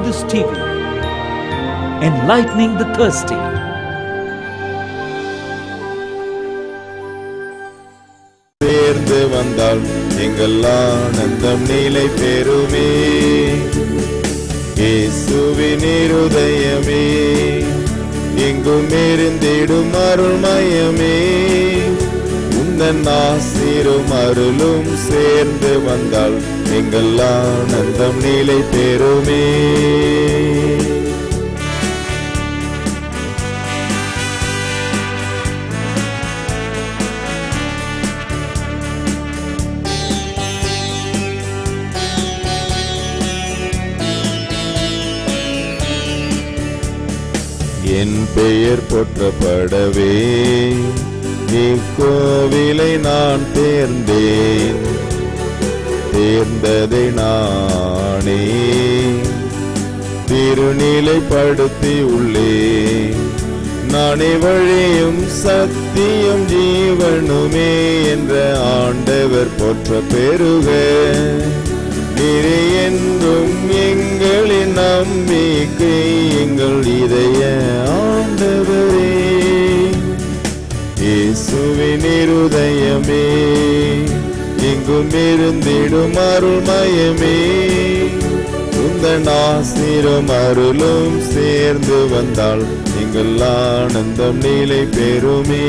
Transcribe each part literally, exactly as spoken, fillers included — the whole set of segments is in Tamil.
Avidus T V, enlightening the thirsty. சேர்ந்து வந்தால் எங்கள் ஆனந்தம் நிலை பெறுமே. இயேசுவின் இருதயமே, எங்கும் இருந்திடும் அருள்மயமே, உந்தன் ஆசீரும் அருளும் சேர்ந்து வந்தால் எங்கள் ஆனந்தம் நிலை பெறுமே. என் பெயர் போற்றப்படவே இக்கோவிலை நான் தேர்ந்தேன். தேர்ந்ததை நானே திருநிலைப்படுத்தி உள்ளேன். நானே வழியும் சத்தியம் ஜீவனுமே என்ற ஆண்டவர் போற்ற பெருக. நீரே என்றும் எங்களின் நம்பிக்கை, எங்கள் இதய ஆண்டவரே. இயேசுவின் இருதயமே, எங்கும் இருந்திடும் அருள்மயமே, உந்தன் ஆசீரும் அருளும் சேர்ந்து வந்தால் எங்கள் ஆனந்தம் நிலை பெறுமே.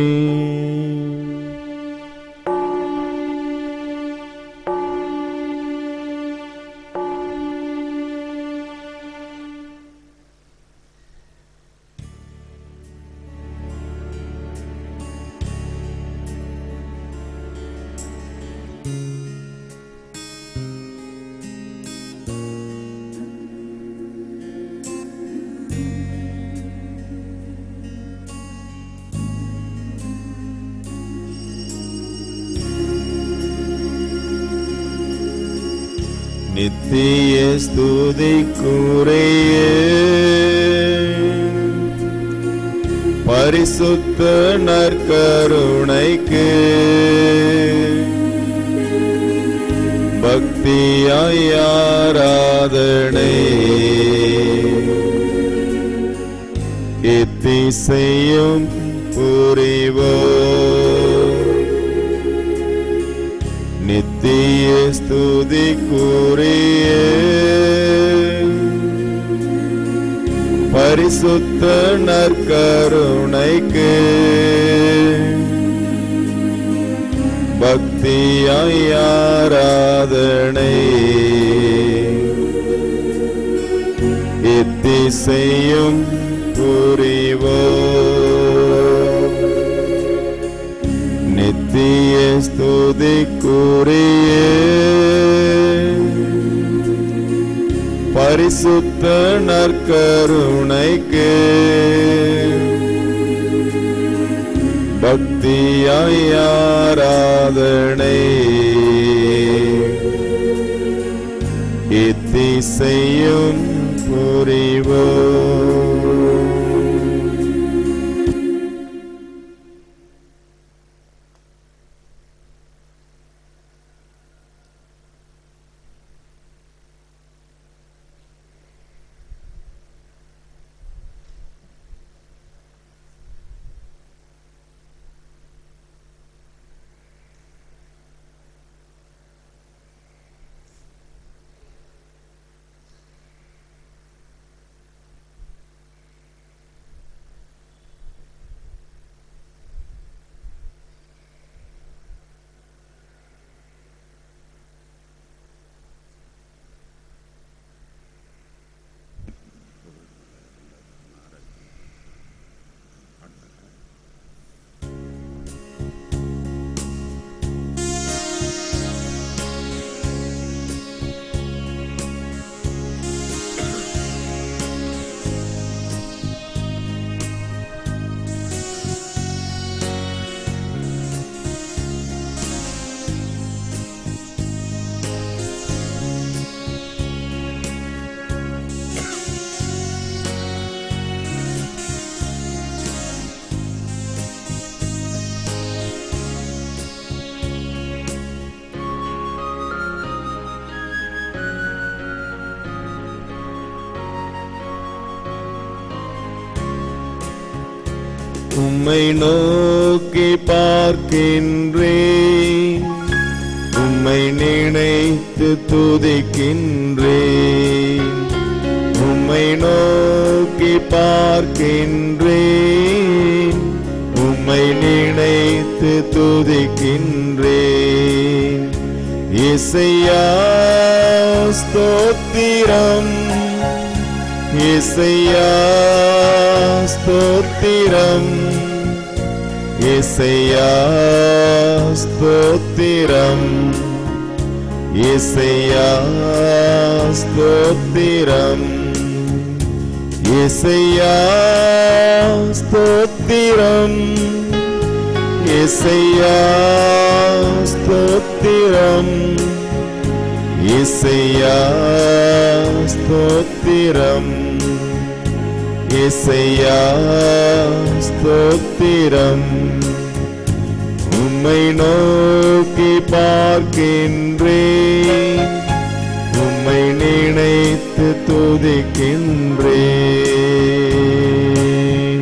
நித்திய ஸ்துதிக்குரிய பரிசுத்த நற்கருணைக்கு பக்தியாய் ஆராதனை எத்திசையும் புரிவோம். நித்திய ஸ்துதிக்குரிய பரிசுத்த நற்கருணைக்கு பக்தியாய் ஆராதனை எத்திசையும் புரிவோம். நித்திய ஸ்துதிக்குரிய பரிசுத்த நற்கருணைக்கு பக்தியாய் ஆராதனை எத்திசையும் புரிவோம். உம்மை நோக்கி பார்க்கின்றேன், உம்மை நினைத்து துதிக்கின்றேன். உம்மை நோக்கி பார்க்கின்றேன், உம்மை நினைத்து துதிக்கின்றேன். இயேசையா ஸ்தோத்திரம், இயேசையா ஸ்தோத்திரம், இயேசையா ஸ்தோத்திரம், இயேசையா ஸ்தோத்திரம், இயேசையா ஸ்தோத்திரம், இயேசையா ஸ்தோத்திரம், இயேசையா ஸ்தோத்திரம், இயேசையா ஸ்தோத்திரம். உம்மை நோக்கி பார்க்கின்றேன், உம்மை நினைத்து துதிக்கின்றேன்.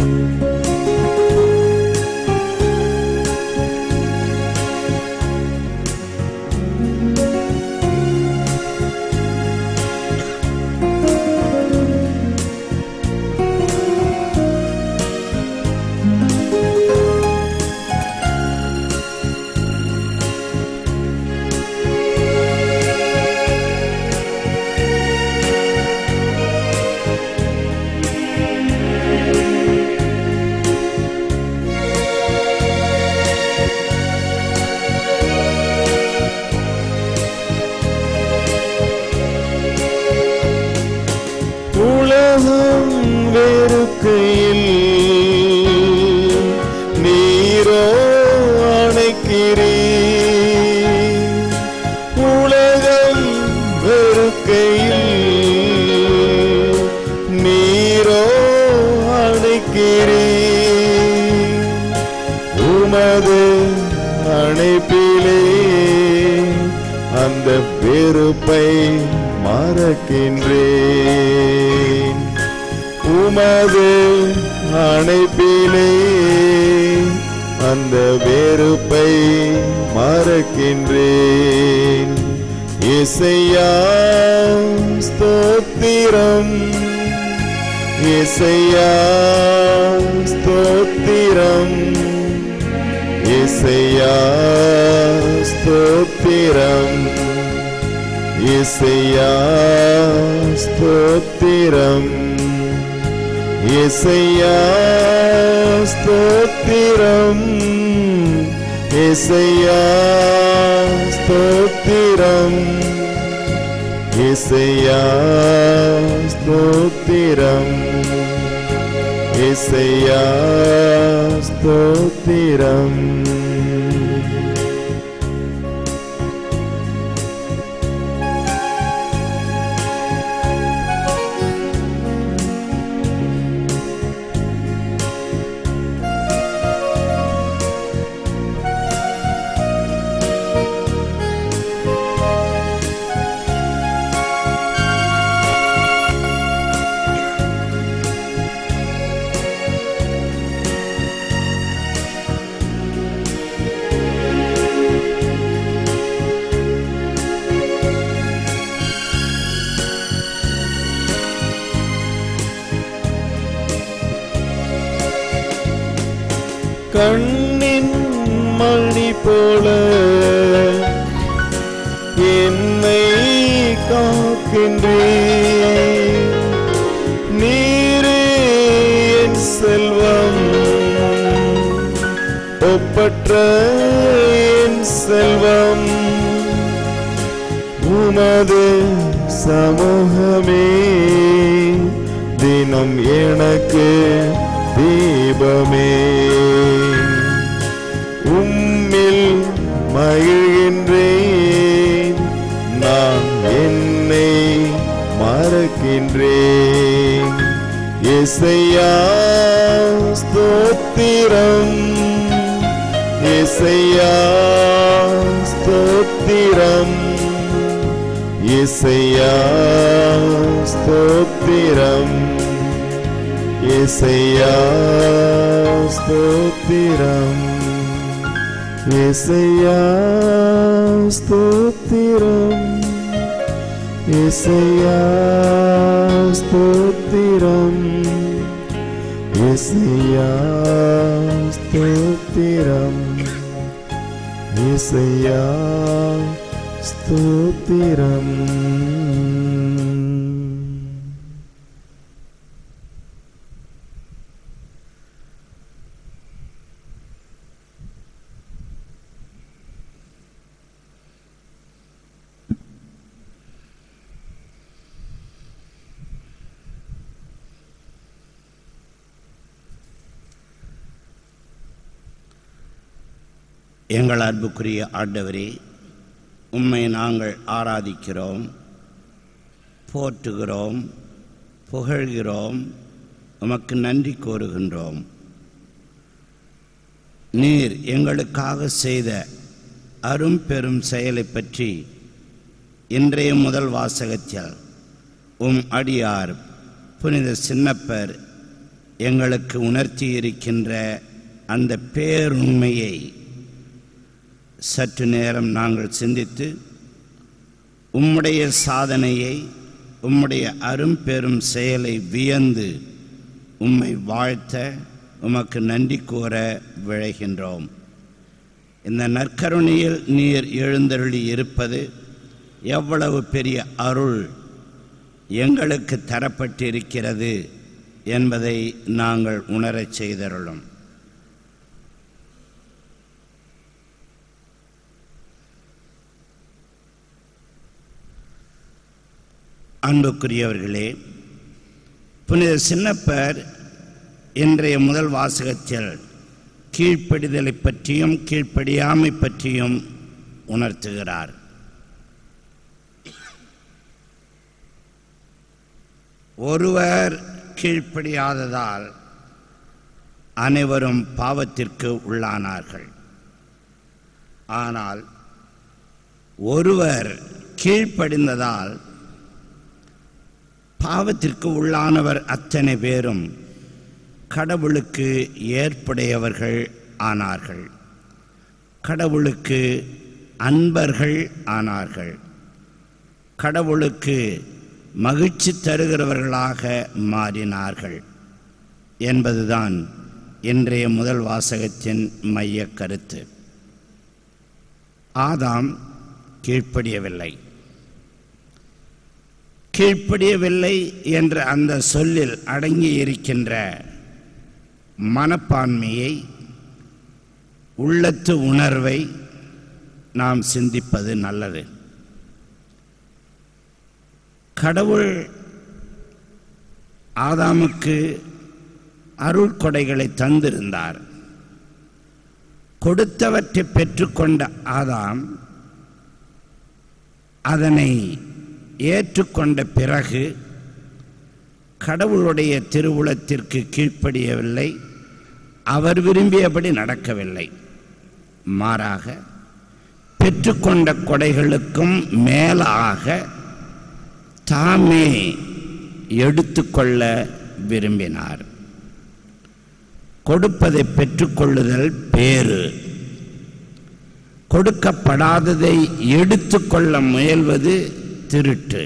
உலகம் வெறுக்கையில் நீரோ அணைக்கிறீர், உலகம் வெறுக்கையில் நீரோ அணைக்கிறீர். உமது அணைப்பிலே அந்த வெறுப்பை மறக்கின்றேன். உமது அணைப்பிலே அந்த வெறுப்பை மறக்கின்றேன். இயேசையா ஸ்தோத்திரம், இயேசையா ஸ்தோத்திரம், இயேசையா ஸ்தோத்திரம், இயேசையா ஸ்தோத்திரம், இயேசையா ஸ்தோத்திரம், இயேசையா ஸ்தோத்திரம், இயேசையா ஸ்தோத்திரம், இயேசையா ஸ்தோத்திரம். கண்ணின் மணி போல என்னை காக்கின்றீர், நீரே என் செல்வம், ஒப்பற்ற என் செல்வம். உமது சமூகமே தினம் எனக்கு தீபமே. உம்மில் மகிழ்கின்றேன், நான் என்னை மறக்கின்றேன். இயேசையா ஸ்தோத்திரம், இயேசையா ஸ்தோத்திரம், இயேசையா ஸ்தோத்திரம், యేసయ్యా స్తోత్రం యేసయ్యా స్తోత్రం యేసయ్యా స్తోత్రం యేసయ్యా స్తోత్రం యేసయ్యా స్తోత్రం. எங்கள் அன்புக்குரிய ஆண்டவரே, உம்மை நாங்கள் ஆராதிக்கிறோம், போற்றுகிறோம், புகழ்கிறோம், உமக்கு நன்றி கூறுகின்றோம். நீர் எங்களுக்காக செய்த அரும் பெரும் செயலை பற்றி இன்றைய முதல் வாசகத்தில் உம் அடியார் புனித சின்னப்பர் எங்களுக்கு உணர்த்தியிருக்கின்ற அந்த பேருண்மையை சற்று நேரம் நாங்கள் சிந்தித்து உம்முடைய சாதனையை, உம்முடைய அரும்பெரும் செயலை வியந்து உம்மை வாழ்த்த உமக்கு நன்றி கூற விழைகின்றோம். இந்த நற்கருணையில் நீர் எழுந்தருளி இருப்பது எவ்வளவு பெரிய அருள் எங்களுக்கு தரப்பட்டிருக்கிறது என்பதை நாங்கள் உணரச் செய்தருளும். அன்புக்குரியவர்களே, புனித சின்னப்பர் இன்றைய முதல் வாசகத்தில் கீழ்ப்படிதலை பற்றியும் கீழ்ப்படியாமை பற்றியும் உணர்த்துகிறார். ஒருவர் கீழ்ப்படியாததால் அனைவரும் பாவத்திற்கு உள்ளானார்கள். ஆனால் ஒருவர் கீழ்ப்படிந்ததால் பாவத்திற்கு உள்ளானவர் அத்தனை பேரும் கடவுளுக்கு ஏற்புடையவர்கள் ஆனார்கள், கடவுளுக்கு அன்பர்கள் ஆனார்கள், கடவுளுக்கு மகிழ்ச்சி தருகிறவர்களாக மாறினார்கள் என்பதுதான் இன்றைய முதல் வாசகத்தின் மைய கருத்து. ஆதாம் கீழ்ப்படியவில்லை. கீழ்ப்படியவில்லை என்ற அந்த சொல்லில் அடங்கி இருக்கின்ற மனப்பான்மையை, உள்ளத்து உணர்வை நாம் சிந்திப்பது நல்லது. கடவுள் ஆதாமுக்கு அருள் கொடைகளை தந்திருந்தார். கொடுத்தவற்றை பெற்றுக்கொண்ட ஆதாம் அதனை ஏற்றுக்கொண்ட பிறகு கடவுளுடைய திருவுளத்திற்கு கீழ்ப்படியவில்லை, அவர் விரும்பியபடி நடக்கவில்லை. மாறாக பெற்றுக்கொண்ட கொடைகளுக்கும் மேலாக தாமே எடுத்துக்கொள்ள விரும்பினார். கொடுப்பதை பெற்றுக்கொள்ளுதல் பேறு, கொடுக்கப்படாததை எடுத்துக்கொள்ள முயல்வது திருட்டு.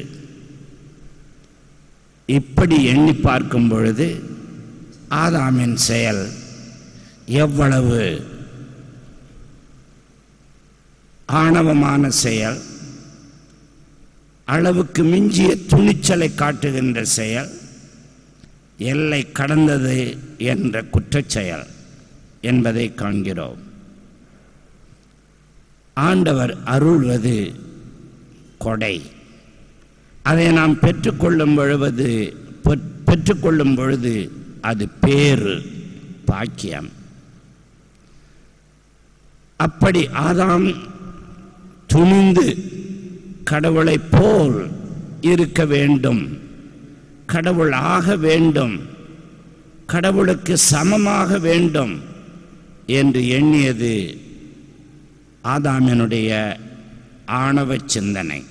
இப்படி எண்ணி பார்க்கும் பொழுது ஆதாமின் செயல் எவ்வளவு ஆணவமான செயல், அளவுக்கு மிஞ்சிய துணிச்சலை காட்டுகின்ற செயல், எல்லை கடந்தது என்ற குற்றச்செயல் என்பதை காண்கிறோம். ஆண்டவர் அருள்வது கொடை. அதை நாம் பெற்றுக்கொள்ளும் பொழுது பெற்றுக்கொள்ளும் பொழுது அது பேறு, பாக்கியம். அப்படி ஆதாம் துணிந்து கடவுளை போல் இருக்க வேண்டும், கடவுள் ஆக வேண்டும், கடவுளுக்கு சமமாக வேண்டும் என்று எண்ணியது ஆதாமினுடைய ஆணவ சிந்தனை.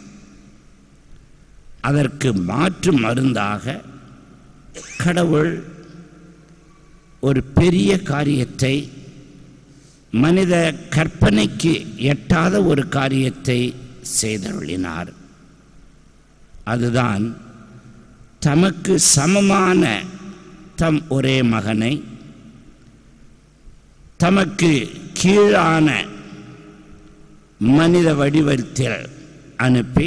அதற்கு மாற்று மருந்தாக கடவுள் ஒரு பெரிய காரியத்தை, மனித கற்பனைக்கு எட்டாத ஒரு காரியத்தை செய்தருளினார். அதுதான் தமக்கு சமமான தம் ஒரே மகனை தமக்கு கீழான மனித வடிவத்தில் அனுப்பி,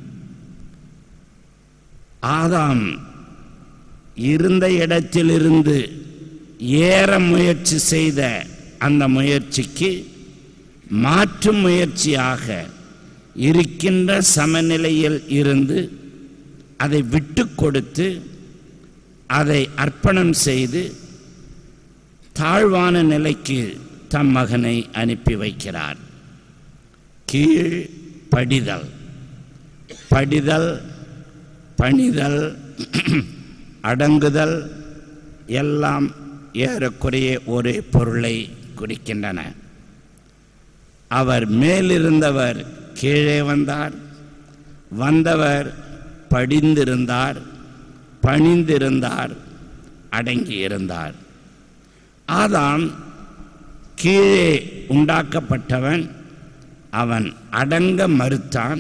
ஆதாம் இருந்த இடத்திலிருந்து ஏற முயற்சி செய்த அந்த முயற்சிக்கு மாற்று முயற்சியாக இருக்கின்ற சமநிலையில் இருந்து அதை விட்டு கொடுத்து அதை அர்ப்பணம் செய்து தாழ்வான நிலைக்கு தம் மகனை அனுப்பி வைக்கிறார். கீழ் படிதல், படிதல், பணிதல், அடங்குதல் எல்லாம் ஏறக்குறைய ஒரே பொருளை குறிக்கின்றன. அவர் மேலிருந்தவர் கீழே வந்தார், வந்தவர் படிந்திருந்தார், பணிந்திருந்தார், அடங்கியிருந்தார். ஆதாம் கீழே உண்டாக்கப்பட்டவன். அவன் அடங்க மறுத்தான்,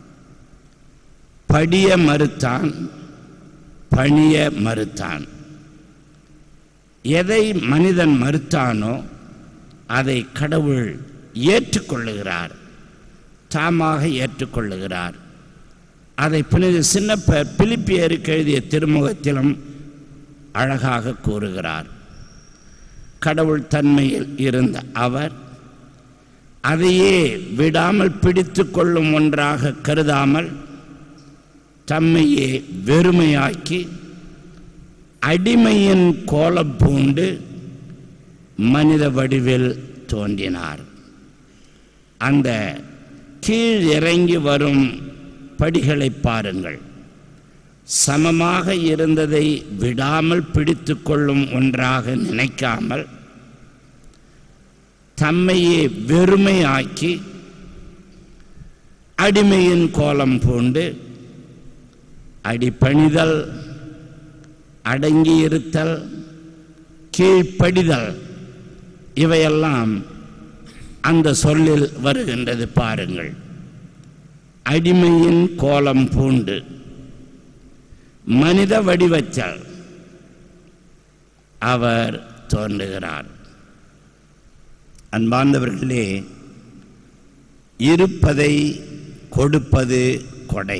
படிய மறுத்தான், பணிய மறுத்தான். எதை மனிதன் மறுத்தானோ அதை கடவுள் ஏற்றுக்கொள்ளுகிறார், தாமாக ஏற்றுக்கொள்ளுகிறார். அதை புனித சின்னப்பர் பிலிப்பியருக்கு எழுதிய திருமுகத்திலும் அழகாக கூறுகிறார். கடவுள் தன்மையில் இருந்த அவர் அதையே விடாமல் பிடித்து கொள்ளும் ஒன்றாக கருதாமல் தம்மையே வெறுமையாக்கி அடிமையின் கோலம் பூண்டு மனித வடிவில் தோன்றினார். அந்த கீழ் இறங்கி வரும் படிகளை பாருங்கள். சமமாக இருந்ததை விடாமல் பிடித்து கொள்ளும் ஒன்றாக நினைக்காமல் தம்மையே வெறுமையாக்கி அடிமையின் கோலம் பூண்டு அடிபணிதல், அடங்கியிருத்தல், கீழ்ப்படிதல் இவையெல்லாம் அந்த சொல்லில் வருகின்றது. பாருங்கள், அடிமையின் கோலம் பூண்டு மனித வடிவத்தில் அவர் தோன்றுகிறார். அன்பார்ந்தவர்களே, இருப்பதை கொடுப்பது கொடை,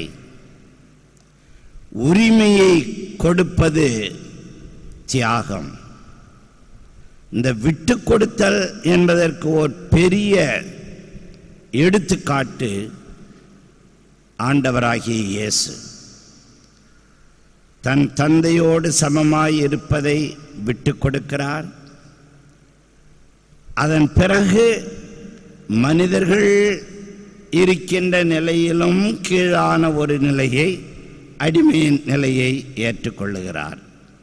உரிமையை கொடுப்பது தியாகம். இந்த விட்டு கொடுத்தல் என்பதற்கு ஒரு பெரிய எடுத்துக்காட்டு ஆண்டவராகிய இயேசு. தன் தந்தையோடு சமமாய் இருப்பதை விட்டு கொடுக்கிறார். அதன் பிறகு மனிதர்கள் இருக்கின்ற நிலையிலும் கீழான ஒரு நிலையை, அடிமையின் நிலையை ஏற்றுக்கொள்ளுகிறார்.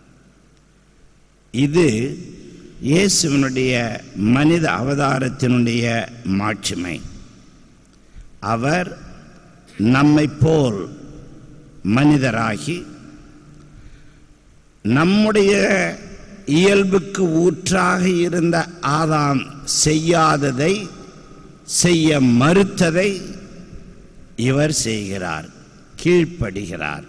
இது இயேசுவினுடைய மனித அவதாரத்தினுடைய மாட்சிமை. அவர் நம்மை போல் மனிதராகி நம்முடைய இயல்புக்கு ஊற்றாக இருந்த ஆதாம் செய்யாததை, செய்ய மறுத்ததை இவர் செய்கிறார், கீழ்ப்படுகிறார்.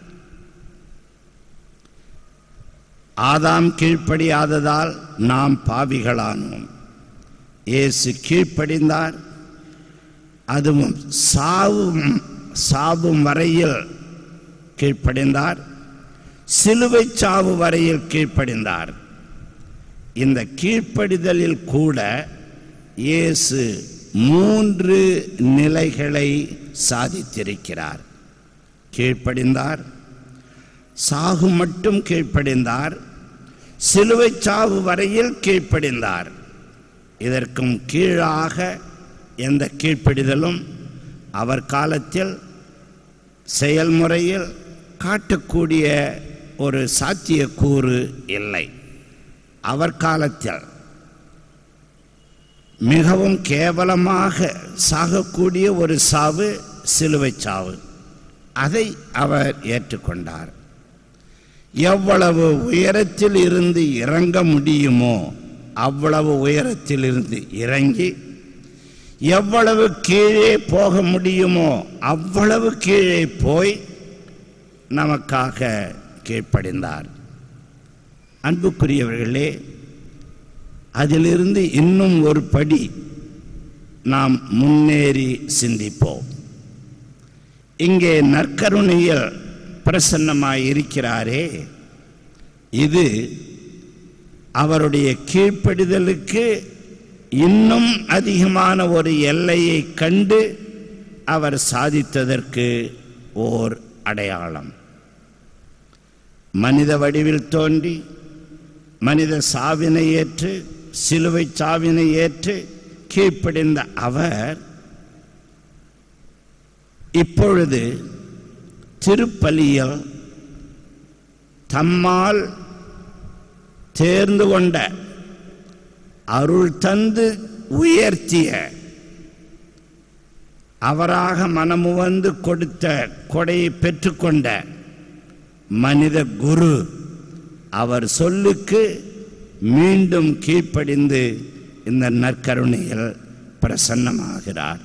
ஆதாம் கீழ்ப்படியாததால் நாம் பாவிகளானோம். இயேசு கீழ்ப்படிந்தார். அதுவும் சாவும் சாவும் வரையில் கீழ்ப்படிந்தார். சிலுவை சாவு வரையில் கீழ்ப்படிந்தார். இந்த கீழ்ப்படிதலில் கூட இயேசு மூன்று நிலைகளை சாதித்திருக்கிறார். கீழ்ப்படிந்தார், சாகு மட்டும் கீழ்ப்படிந்தார், சிலுவை சாவு வரையில் கீழ்ப்படிந்தார். இதற்கும் கீழாக எந்த கீழ்ப்படிதலும் அவர் காலத்தில் செயல்முறையில் காட்டக்கூடிய ஒரு சாத்தியக்கூறு இல்லை. அவர் காலத்தில் மிகவும் கேவலமாக சாகக்கூடிய ஒரு சாவு சிலுவை சாவு. அதை அவர் ஏற்றுக்கொண்டார். எவ்வளவு உயரத்தில் இருந்து இறங்க முடியுமோ அவ்வளவு உயரத்தில் இருந்து இறங்கி, எவ்வளவு கீழே போக முடியுமோ அவ்வளவு கீழே போய் நமக்காக கீழ்ப்படிந்தார். அன்புக்குரியவர்களே, அதிலிருந்து இன்னும் ஒரு படி நாம் முன்னேறி சிந்திப்போம். இங்கே நற்கருணையில் பிரசன்னமாய் இருக்கிறாரே, இது அவருடைய கீழ்ப்படிதலுக்கு இன்னும் அதிகமான ஒரு எல்லையை கண்டு அவர் சாதித்ததற்கு ஓர் அடையாளம். மனித வடிவில் தோன்றி மனித சாவினை ஏற்று, சிலுவை சாவினை ஏற்று கீழ்ப்படிந்த அவர் இப்பொழுது திருப்பலியில் தம்மால் தேர்ந்து கொண்ட, அருள் தந்து உயர்த்திய, அவராக மனமுவந்து கொடுத்த கொடையை பெற்றுக்கொண்ட மனித குரு அவர் சொல்லுக்கு மீண்டும் கீழ்ப்படிந்து இந்த நற்கருணையில் பிரசன்னமாகிறார்.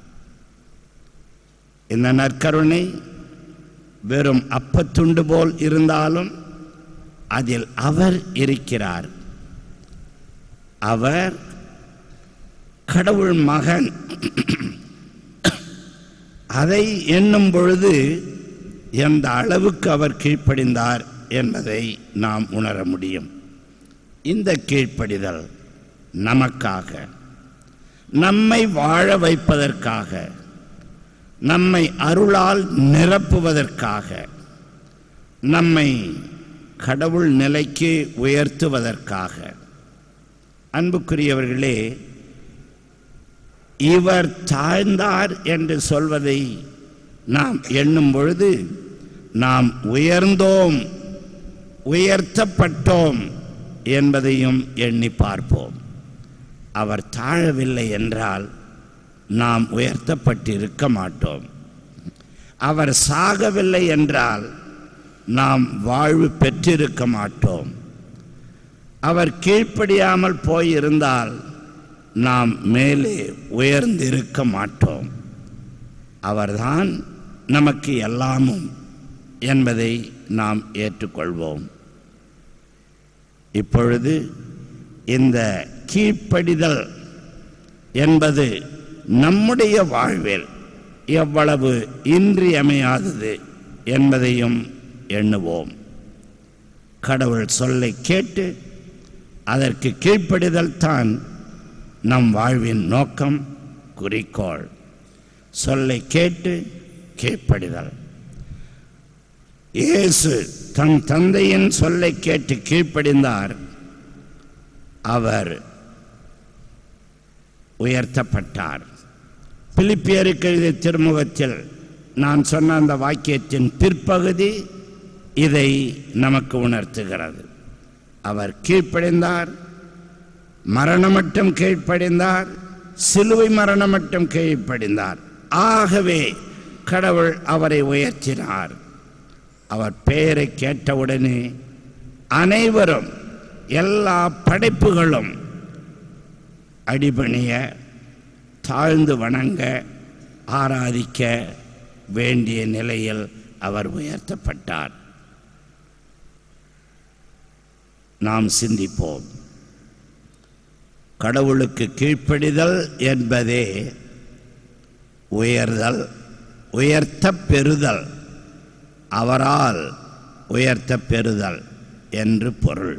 இந்த நற்கருணை வெறும் அப்பத்துண்டு போல் இருந்தாலும் அதில் அவர் இருக்கிறார். அவர் கடவுள் மகன். அதை எண்ணும் பொழுது எந்த அளவுக்கு அவர் கீழ்ப்படிந்தார் என்பதை நாம் உணர முடியும். இந்த கீழ்ப்படிதல் நமக்காக, நம்மை வாழ வைப்பதற்காக, நம்மை அருளால் நிரப்புவதற்காக, நம்மை கடவுள் நிலைக்கு உயர்த்துவதற்காக. அன்புக்குரியவர்களே, இவர் தாழ்ந்தார் என்று சொல்வதை நாம் எண்ணும் பொழுது நாம் உயர்ந்தோம், உயர்த்தப்பட்டோம் என்பதையும் எண்ணி பார்ப்போம். அவர் தாழவில்லை என்றால் நாம் உயர்த்தப்பட்டிருக்க மாட்டோம். அவர் சாகவில்லை என்றால் நாம் வாழ்வு பெற்றிருக்க மாட்டோம். அவர் கீழ்ப்படியாமல் போயிருந்தால் நாம் மேலே உயர்ந்திருக்க மாட்டோம். அவர்தான் நமக்கு எல்லாமும் என்பதை நாம் ஏற்றுக்கொள்வோம். இப்பொழுது இந்த கீழ்ப்படிதல் என்பது நம்முடைய வாழ்வில் எவ்வளவு இன்றியமையாதது என்பதையும் எண்ணுவோம். கடவுள் சொல்லை கேட்டு அதற்கு கீழ்ப்படிதல் தான் நம் வாழ்வின் நோக்கம், குறிக்கோள். சொல்லை கேட்டு கீழ்ப்படிதல். இயேசு தன் தந்தையின் சொல்லை கேட்டு கீழ்ப்படிந்தார். அவர் உயர்த்தப்பட்டார். பிலிப்பியருக்கு எழுதிய திருமுகத்தில் நான் சொன்ன அந்த வாக்கியத்தின் பிற்பகுதி இதை நமக்கு உணர்த்துகிறது. அவர் கீழ்ப்படிந்தார், மரணமட்டும் கீழ்ப்படிந்தார், சிலுவை மரணமட்டும் கீழ்ப்படிந்தார். ஆகவே கடவுள் அவரை உயர்த்தினார். அவர் பெயரை கேட்டவுடனே அனைவரும், எல்லா படைப்புகளும் அடிபணிய, தாழ்ந்து வணங்க, ஆராதிக்க வேண்டிய நிலையில் அவர் உயர்த்தப்பட்டார். நாம் சிந்திப்போம். கடவுளுக்கு கீழ்ப்படிதல் என்பதே உயர்தல், உயர்த்த பெறுதல், அவரால் உயர்த்த பெறுதல் என்று பொருள்.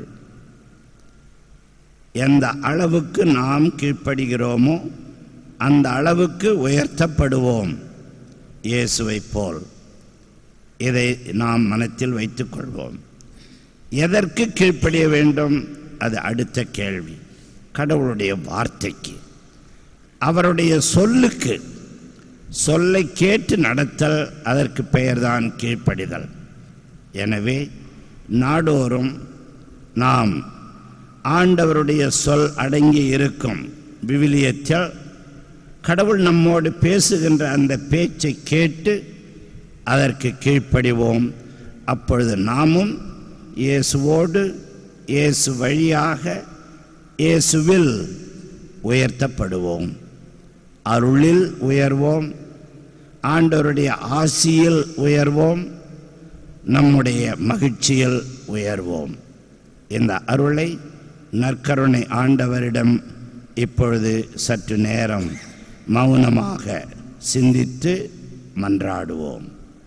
எந்த அளவுக்கு நாம் கீழ்ப்படுகிறோமோ அந்த அளவுக்கு உயர்த்தப்படுவோம் இயேசுவை போல். இதை நாம் மனத்தில் வைத்துக் கொள்வோம். எதற்கு கீழ்ப்படிய வேண்டும்? அது அடுத்த கேள்வி. கடவுளுடைய வார்த்தைக்கு, அவருடைய சொல்லுக்கு, சொல்லை கேட்டு நடத்தல், அதற்கு பெயர்தான் கீழ்ப்படிதல். எனவே நாடோறும் நாம் ஆண்டவருடைய சொல் அடங்கி இருக்கும் விவிலியத்தில் கடவுள் நம்மோடு பேசுகின்ற அந்த பேச்சை கேட்டு அதற்கு கீழ்ப்படிவோம். அப்பொழுது நாமும் இயேசுவோடு இயேசு வழியாக இயேசுவில் உயர்த்தப்படுவோம். அருளில் உயர்வோம், ஆண்டவருடைய ஆசியில் உயர்வோம், நம்முடைய மகிழ்ச்சியில் உயர்வோம். இந்த அருளை நற்கருணை ஆண்டவரிடம் இப்பொழுது சற்று நேரம் மௌனமாக சிந்தித்து மன்றாடுவோம்.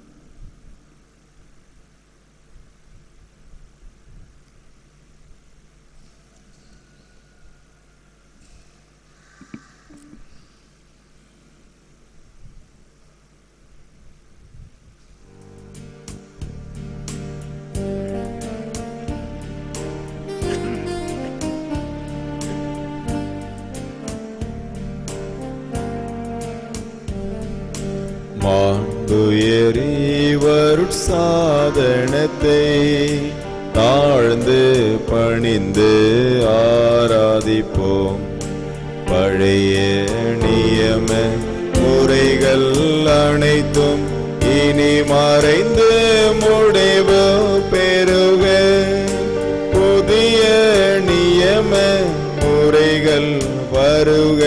சாதனத்தை தாழ்ந்து பணிந்து ஆராதிப்போம். பழைய நியம முறைகள் அனைத்தும் இனி மறைந்து முடிவு பெறுக. புதிய நியம முறைகள் வருக.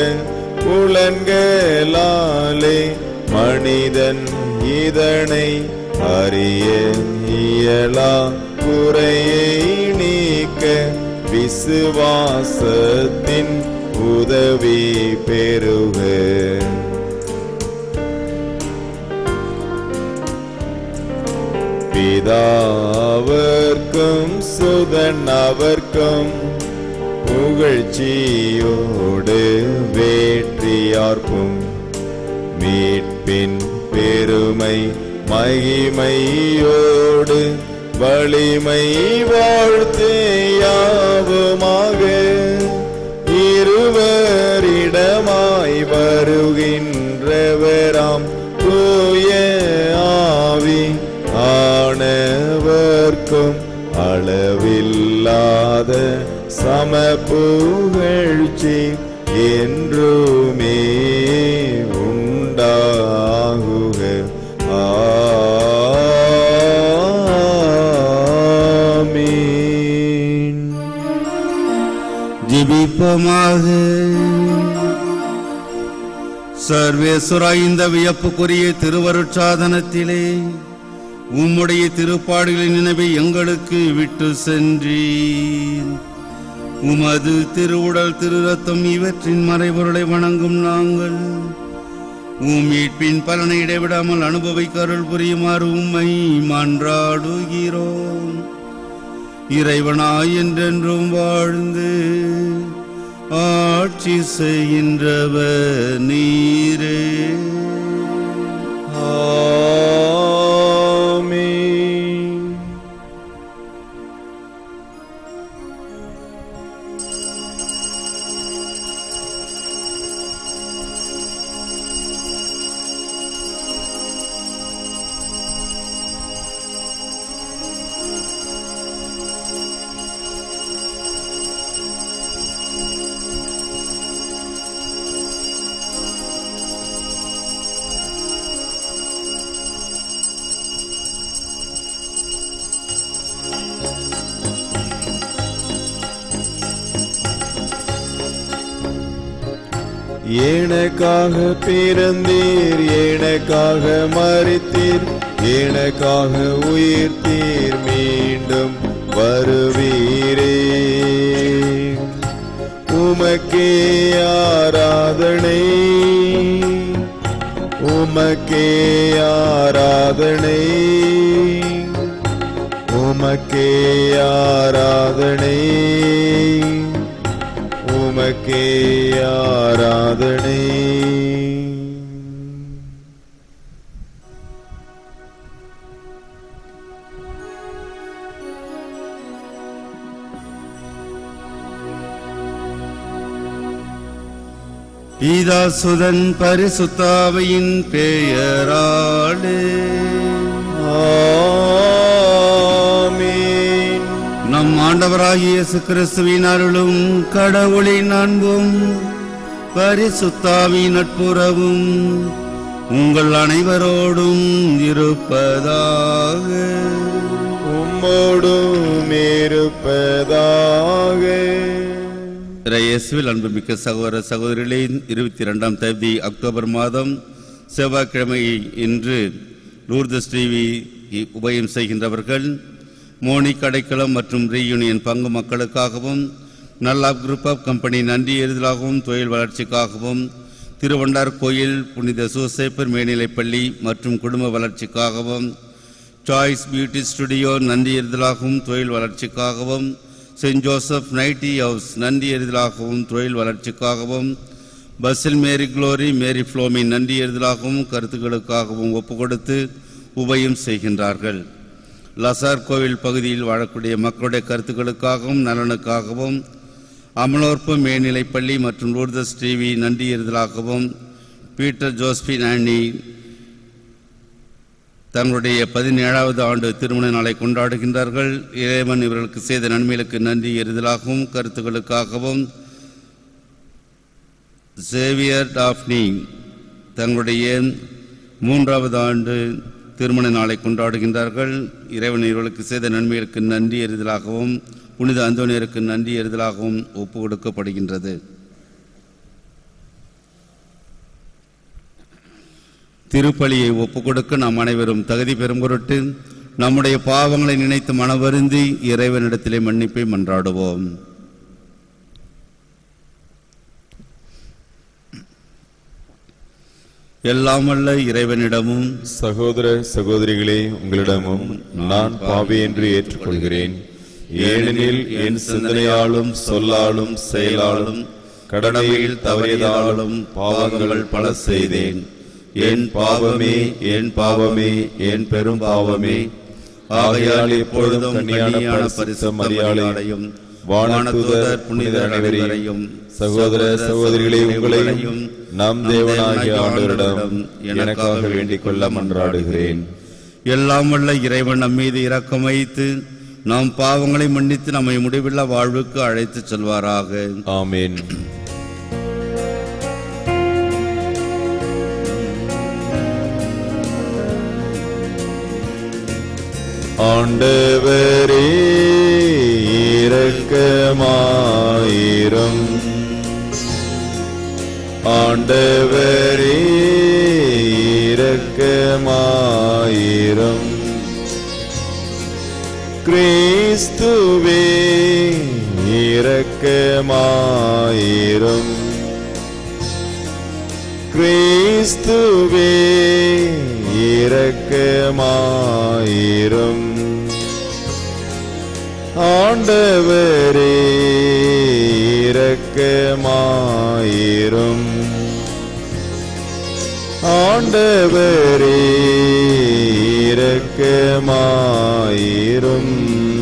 புலன்களாலே மனிதன் இதனை அறிய இயலா. குறையை நீக்க விசுவாசத்தின் உதவி பெறுக. பிதாவர்க்கும் சுதன் அவர்க்கும் புகழ்ச்சியோடு வேற்றியார்க்கும் மீட்பின் பெருமை மகிமையோடு வலிமை வாழ்த்து யாவுமாக. இருவரிடமாய் வருகின்றவராம் தூய ஆவி ஆனவர்க்கும் அளவில்லாத சம புகழ்ச்சி என்றுமே உண்டாகுக. ஆமீன். ஜெபிப்போமாக. சர்வேஸ்வரா, இந்த வியப்புக்குரிய திருவருட்சாதனத்திலே உம்முடைய திருப்பாடுகளின் நினைவை எங்களுக்கு விட்டு சென்றீர். உமது திருவுடல் திரு ரத்தம் இவற்றின் மறைபொருளை வணங்கும் நாங்கள் உம் மீட்பின் பலனை இடைவிடாமல் அனுபவிக்க அருள் புரியுமாறு உம்மை மன்றாடுகிறோம். இறைவனாய் என்றென்றும் வாழ்ந்து ஆட்சி செய்கின்றவர் நீரே. ஆமீன். எனக்காக பிறந்தீர், எனக்காக மரித்தீர், எனக்காக உயிர்த்தீர், மீண்டும் வருவீரே. உமக்கே ஆராதனை, உமக்கே ஆராதனை, உமக்கே ஆராதனை, உமக்கே ஆராதனை. பிதா சுதன் பரிசுத்தாவியின் பெயராலே ஆமீன். நம் ஆண்டவராகிய இயேசு கிறிஸ்துவின் அருளும் கடவுளின் அன்பும் பரிசுத்தாவின் நட்புறவும் உங்கள் அனைவரோடும் இருப்பதாக. உம் உம்மோடும் இருப்பதாக. இயேசுவில் அன்புமிக்க சகோதர சகோதரிகளே, இருபத்தி இரண்டாம் தேதி அக்டோபர் மாதம் செவ்வாய்க்கிழமை இன்று லூர்தஸ் டிவி உபயம் செய்கின்றவர்கள் மோனிக் அடைக்கலம் மற்றும் ரீயூனியன் பங்கு மக்களுக்காகவும், நல்லாப் குரூப் ஆஃப் கம்பெனி நன்றி எறிதலாகவும் தொழில் வளர்ச்சிக்காகவும், திருவண்டார் கோயில் புனித சூசேப்பர் மேல்நிலைப்பள்ளி மற்றும் குடும்ப வளர்ச்சிக்காகவும், சாய்ஸ் பியூட்டி ஸ்டுடியோ நன்றி எறிதலாகவும் தொழில் வளர்ச்சிக்காகவும், செயின்ட் ஜோசப் நைட்டி ஹவுஸ் நன்றி எறிதலாகவும் தொழில் வளர்ச்சிக்காகவும், பஸ்ஸில் மேரி குளோரி மேரி ஃப்ளோமின் நன்றி எறிதலாகவும் கருத்துக்களுக்காகவும் ஒப்புக்கொடுத்து உபயம் செய்கின்றார்கள். லசார் கோவில் பகுதியில் வாழக்கூடிய மக்களுடைய கருத்துக்களுக்காகவும் நலனுக்காகவும், அமலோற்பு மேல்நிலைப்பள்ளி மற்றும் லூர்தஸ் டிவி நன்றி எறிதலாகவும், பீட்டர் ஜோஸ்பின் ஆனி தங்களுடைய பதினேழாவது ஆண்டு திருமண நாளை கொண்டாடுகின்றார்கள். இறைவன் இவர்களுக்கு செய்த நன்மைகளுக்கு நன்றி எறிதலாகவும் கருத்துக்களுக்காகவும், சேவியர் டாஃப்னி தங்களுடைய மூன்றாவது ஆண்டு திருமண நாளை கொண்டாடுகின்றார்கள். இறைவன் இவர்களுக்கு செய்த நன்மைகளுக்கு நன்றி எறிதலாகவும் புனித அந்தோனியருக்கு நன்றி எறிதலாகவும் ஒப்பு கொடுக்கப்படுகின்றது. திருப்பலியை ஒப்புக் கொடுக்க நாம் அனைவரும் தகுதி பெறும் பொருட்டு நம்முடைய பாவங்களை நினைத்து மனவருந்தி இறைவனிடத்திலே மன்னிப்பை மன்றாடுவோம். எல்லாம் வல்ல இறைவனிடமும் சகோதர சகோதரிகளே, உங்களிடமும் நான் பாவி என்று ஏற்றுக்கொள்கிறேன். ஏனெனில் என் சிந்தனையாலும் சொல்லாலும் செயலாலும் கடமையில் தவறியதாலும் பாவங்கள் பல செய்தேன். என் பாவமே, என் பாவமே, என் பெரும் பாவமே. ஆகையால் எப்பொழுதும் கன்னியான பரிசுத்த மரியாதையும் வானதூதர் புனித அனைவரையும் சகோதர சகோதரிகளே உங்களையும் நம் தேவனாகிய ஆண்டவரிடம் எனக்காக வேண்டிக் கொள்ள மன்றாடுகிறேன். எல்லாம் வல்ல இறைவன் நம் மீது இரக்கம் வைத்து நாம் பாவங்களை மன்னித்து நம்மை முடிவில்லா வாழ்வுக்கு அழைத்து செல்வாராக. ஆமேன். ஆண்டவரே இரக்கமாயிரும். ஆண்டவரே இரக்கமாயிரும். கிறிஸ்துவே இரக்கமாயிரும். கிறிஸ்துவே இரக்கமாயிரும். ஆண்டவரே இரக்கமாயிரும். ஆண்டவரே இரக்கமாயிரும்.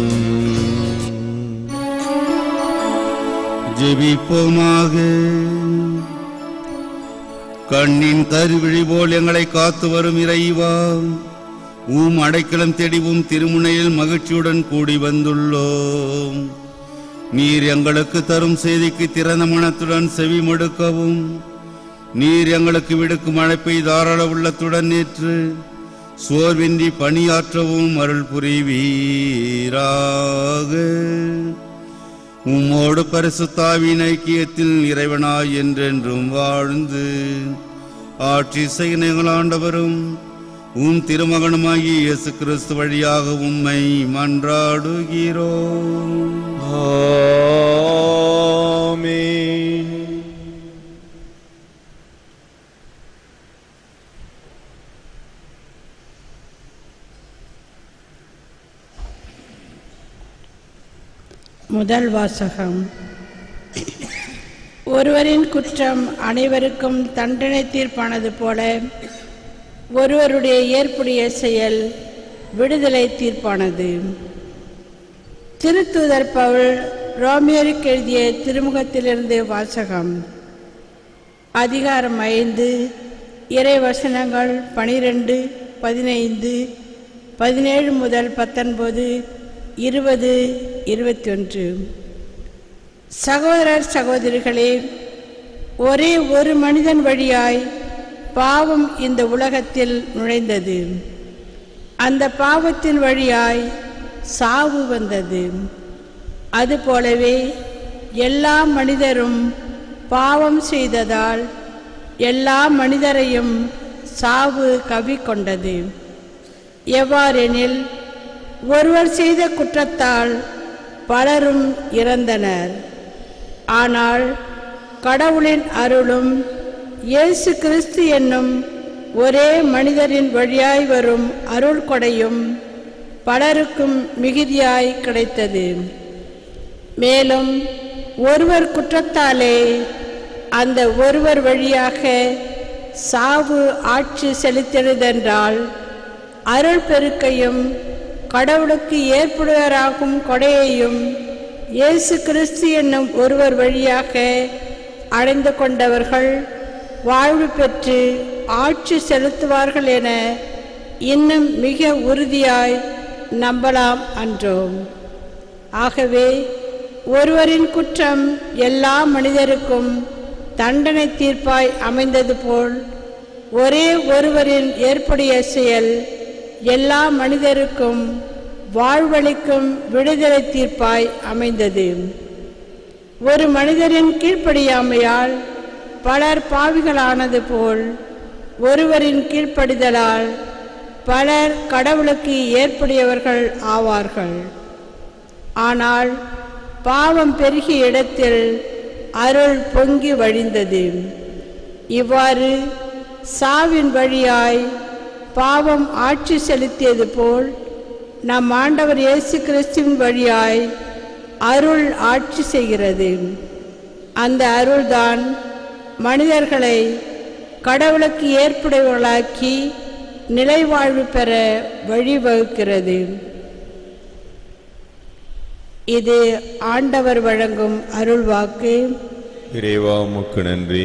ஜெபிப்போமாக. கண்ணின் கருவிழி போல் எங்களை காத்து வரும் இறைவா, உம் அடைக்கலம் தேடிவும் திருமுனையில் மகிழ்ச்சியுடன் கூடி வந்துள்ளோம். நீர் எங்களுக்கு தரும் செய்திக்கு திறந்த மனத்துடன் செவி மடுக்கவும், நீர் எங்களுக்கு விடுக்கும் அழைப்பை தாராள உள்ளத்துடன் ஏற்று சோர்வின்றி பணியாற்றவும் அருள் புரிவீராக. உம்மோடு பரிசுத்தாவின் ஐக்கியத்தில் இறைவனாய் என்றென்றும் வாழ்ந்து ஆட்சி செய்கிற ஆண்டவரும் உம் திருமகனுமாகி இயேசு கிறிஸ்து வழியாக உம்மை மன்றாடுகிறோம். ஆமென். முதல் வாசகம். ஒருவரின் குற்றம் அனைவருக்கும் தண்டனை தீர்ப்பானது போல ஒருவருடைய ஏற்புடைய செயல் விடுதலை தீர்ப்பானது. திருத்தூதர் பவுல் ரோமியோருக்கு எழுதிய திருமுகத்திலிருந்து வாசகம். அதிகாரம் ஐந்து, இறை வசனங்கள் பனிரெண்டு, பதினைந்து, பதினேழு முதல் பத்தொன்பது, இருபது, இருபத்தி ஒன்று. சகோதரர் சகோதரிகளே, ஒரே ஒரு மனிதன் வழியாய் பாவம் இந்த உலகத்தில் நுழைந்தது. அந்த பாவத்தின் வழியாய் சாவு வந்தது. அதுபோலவே எல்லா மனிதரும் பாவம் செய்ததால் எல்லா மனிதரையும் சாவு கவ்விக்கொண்டது. எவ்வாறெனில் ஒருவர் செய்த குற்றத்தால் பலரும் இறந்தனர். ஆனால் கடவுளின் அருளும் இயேசு கிறிஸ்து என்னும் ஒரே மனிதரின் வழியாய் வரும் அருள் கொடையும் பலருக்கும் மிகுதியாய் கிடைத்தது. மேலும் ஒருவர் குற்றத்தாலே அந்த ஒருவர் வழியாக சாவு ஆட்சி செலுத்தியதென்றால் அருள் பெருக்கையும் கடவுளுக்கு ஏற்புடையவராகும் கொடையையும் இயேசு கிறிஸ்து என்னும் ஒருவர் வழியாக அடைந்து கொண்டவர்கள் வாழ்வு பெற்று ஆட்சி செலுத்துவார்கள் என இன்னும் மிக உறுதியாய் நம்பலாம் அன்றோம். ஆகவே ஒருவரின் குற்றம் எல்லா மனிதருக்கும் தண்டனை தீர்ப்பாய் அமைந்தது போல் ஒரே ஒருவரின் ஏற்புடைய செயல் எல்லா மனிதருக்கும் வாழ்வளிக்கும் விடுதலை தீர்ப்பாய் அமைந்தது. ஒரு மனிதரின் கீழ்ப்படியாமையால் பலர் பாவிகளானது போல் ஒருவரின் கீழ்ப்படிதலால் பலர் கடவுளுக்கு ஏற்புடையவர்கள் ஆவார்கள். ஆனால் பாவம் பெருகிய இடத்தில் அருள் பொங்கி வழிந்தது. இவ்வாறு சாவின் வழியாய் பாவம் ஆட்சி செலுத்தியது போல் நம் ஆண்டவர் இயேசு கிறிஸ்துவின் வழியாய் அருள் ஆட்சி செய்கிறது. அந்த அருள்தான் மனிதர்களை கடவுளுக்கு ஏற்புடையவர்களாக்கி நிலைவாழ்வு பெற வழிவகுக்கிறது. இது ஆண்டவர் வழங்கும் அருள்வாக்கு. இறைவா உமக்கு நன்றி.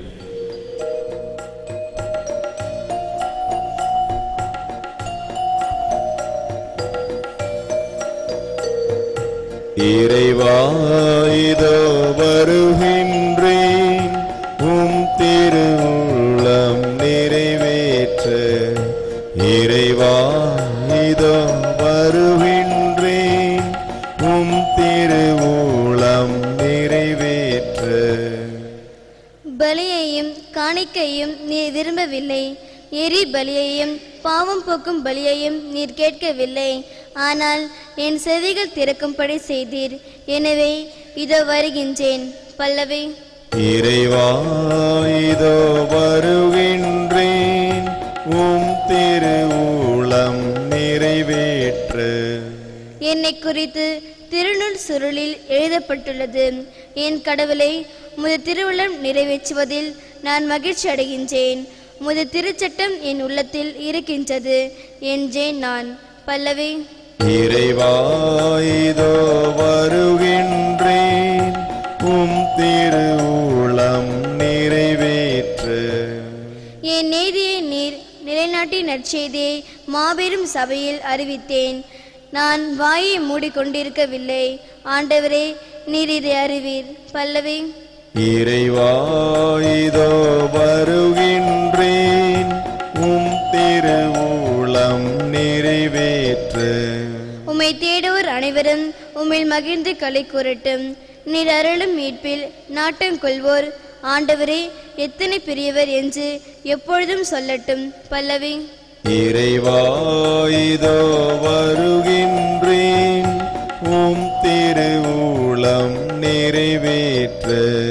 இறைவா இதோ வருகின்றேன், உம் திருவுள்ளம் நிறைவேற்ற. இறைவா இதோ வருகின்றேன், உம் திருவுள்ளம் நிறைவேற்ற. பலியையும் காணிக்கையும் நீர் விரும்பவில்லை, எரி பலியையும் பாவம் போக்கும் பலியையும் நீர் கேட்கவில்லை. ஆனால் என் செவிகள் திறக்கும்படி செய்தீர். எனவே இதோ வருகின்றேன். பல்லவி. இறைவா இதோ வருகின்றேன், உம் திருவுளம் நிறைவேற்ற. என்னை குறித்து திருநூல் சுருளில் எழுதப்பட்டுள்ளது. என் கடவுளை முது திருவுளம் நிறைவேற்றுவதில் நான் மகிழ்ச்சி அடைகின்றேன். முது திருச்சட்டம் என் உள்ளத்தில் இருக்கின்றது என்றேன் நான். பல்லவி. இறைவா இதோ வருகின்றேன், உம் திருவுளம் நிறைவேற்ற. என் நீதியை நீர் நிலைநாட்டி நற்செய்தியை மாபெரும் சபையில் அறிவித்தேன். நான் வாயை மூடிக்கொண்டிருக்கவில்லை. ஆண்டவரே, நீர் இதை அறிவீர். பல்லவி. இறைவா இதோ வருகின்றேன், உம் திருவுளம் நிறைவேற்ற. உம்மை தேடுவோர் அனைவரும் உம்மில் மகிழ்ந்து களை கூறட்டும். நீர் அருளும் மீட்பில் நாட்டம் கொள்வோர் ஆண்டவரே எத்தனை பெரியவர் என்று எப்பொழுதும் சொல்லட்டும். பல்லவி. இறைவா இதோ வருகின்றேன், உம் திருவுளம் நிறைவேற்ற.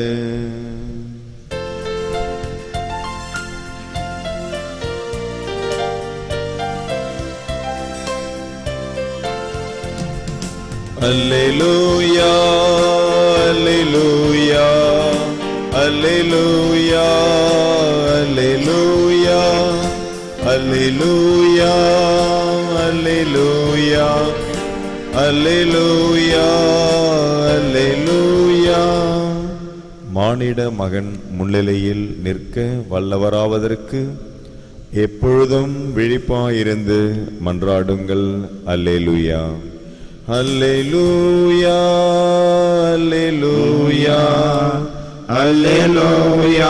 அல்லேலூயா அல்லேலூயா அல்லேலூயா அல்லேலூயா அல்லேலூயா அல்லேலூயா அல்லேலூயா அல்லேலூயா. மானிட மகன் முன்னிலையில் நிற்க வல்லவராவதற்கு எப்பொழுதும் விழிப்பாயிருந்து மன்றாடுங்கள். அல்லேலூயா அல்லேலூயா அல்லேலூயா அல்லேலூயா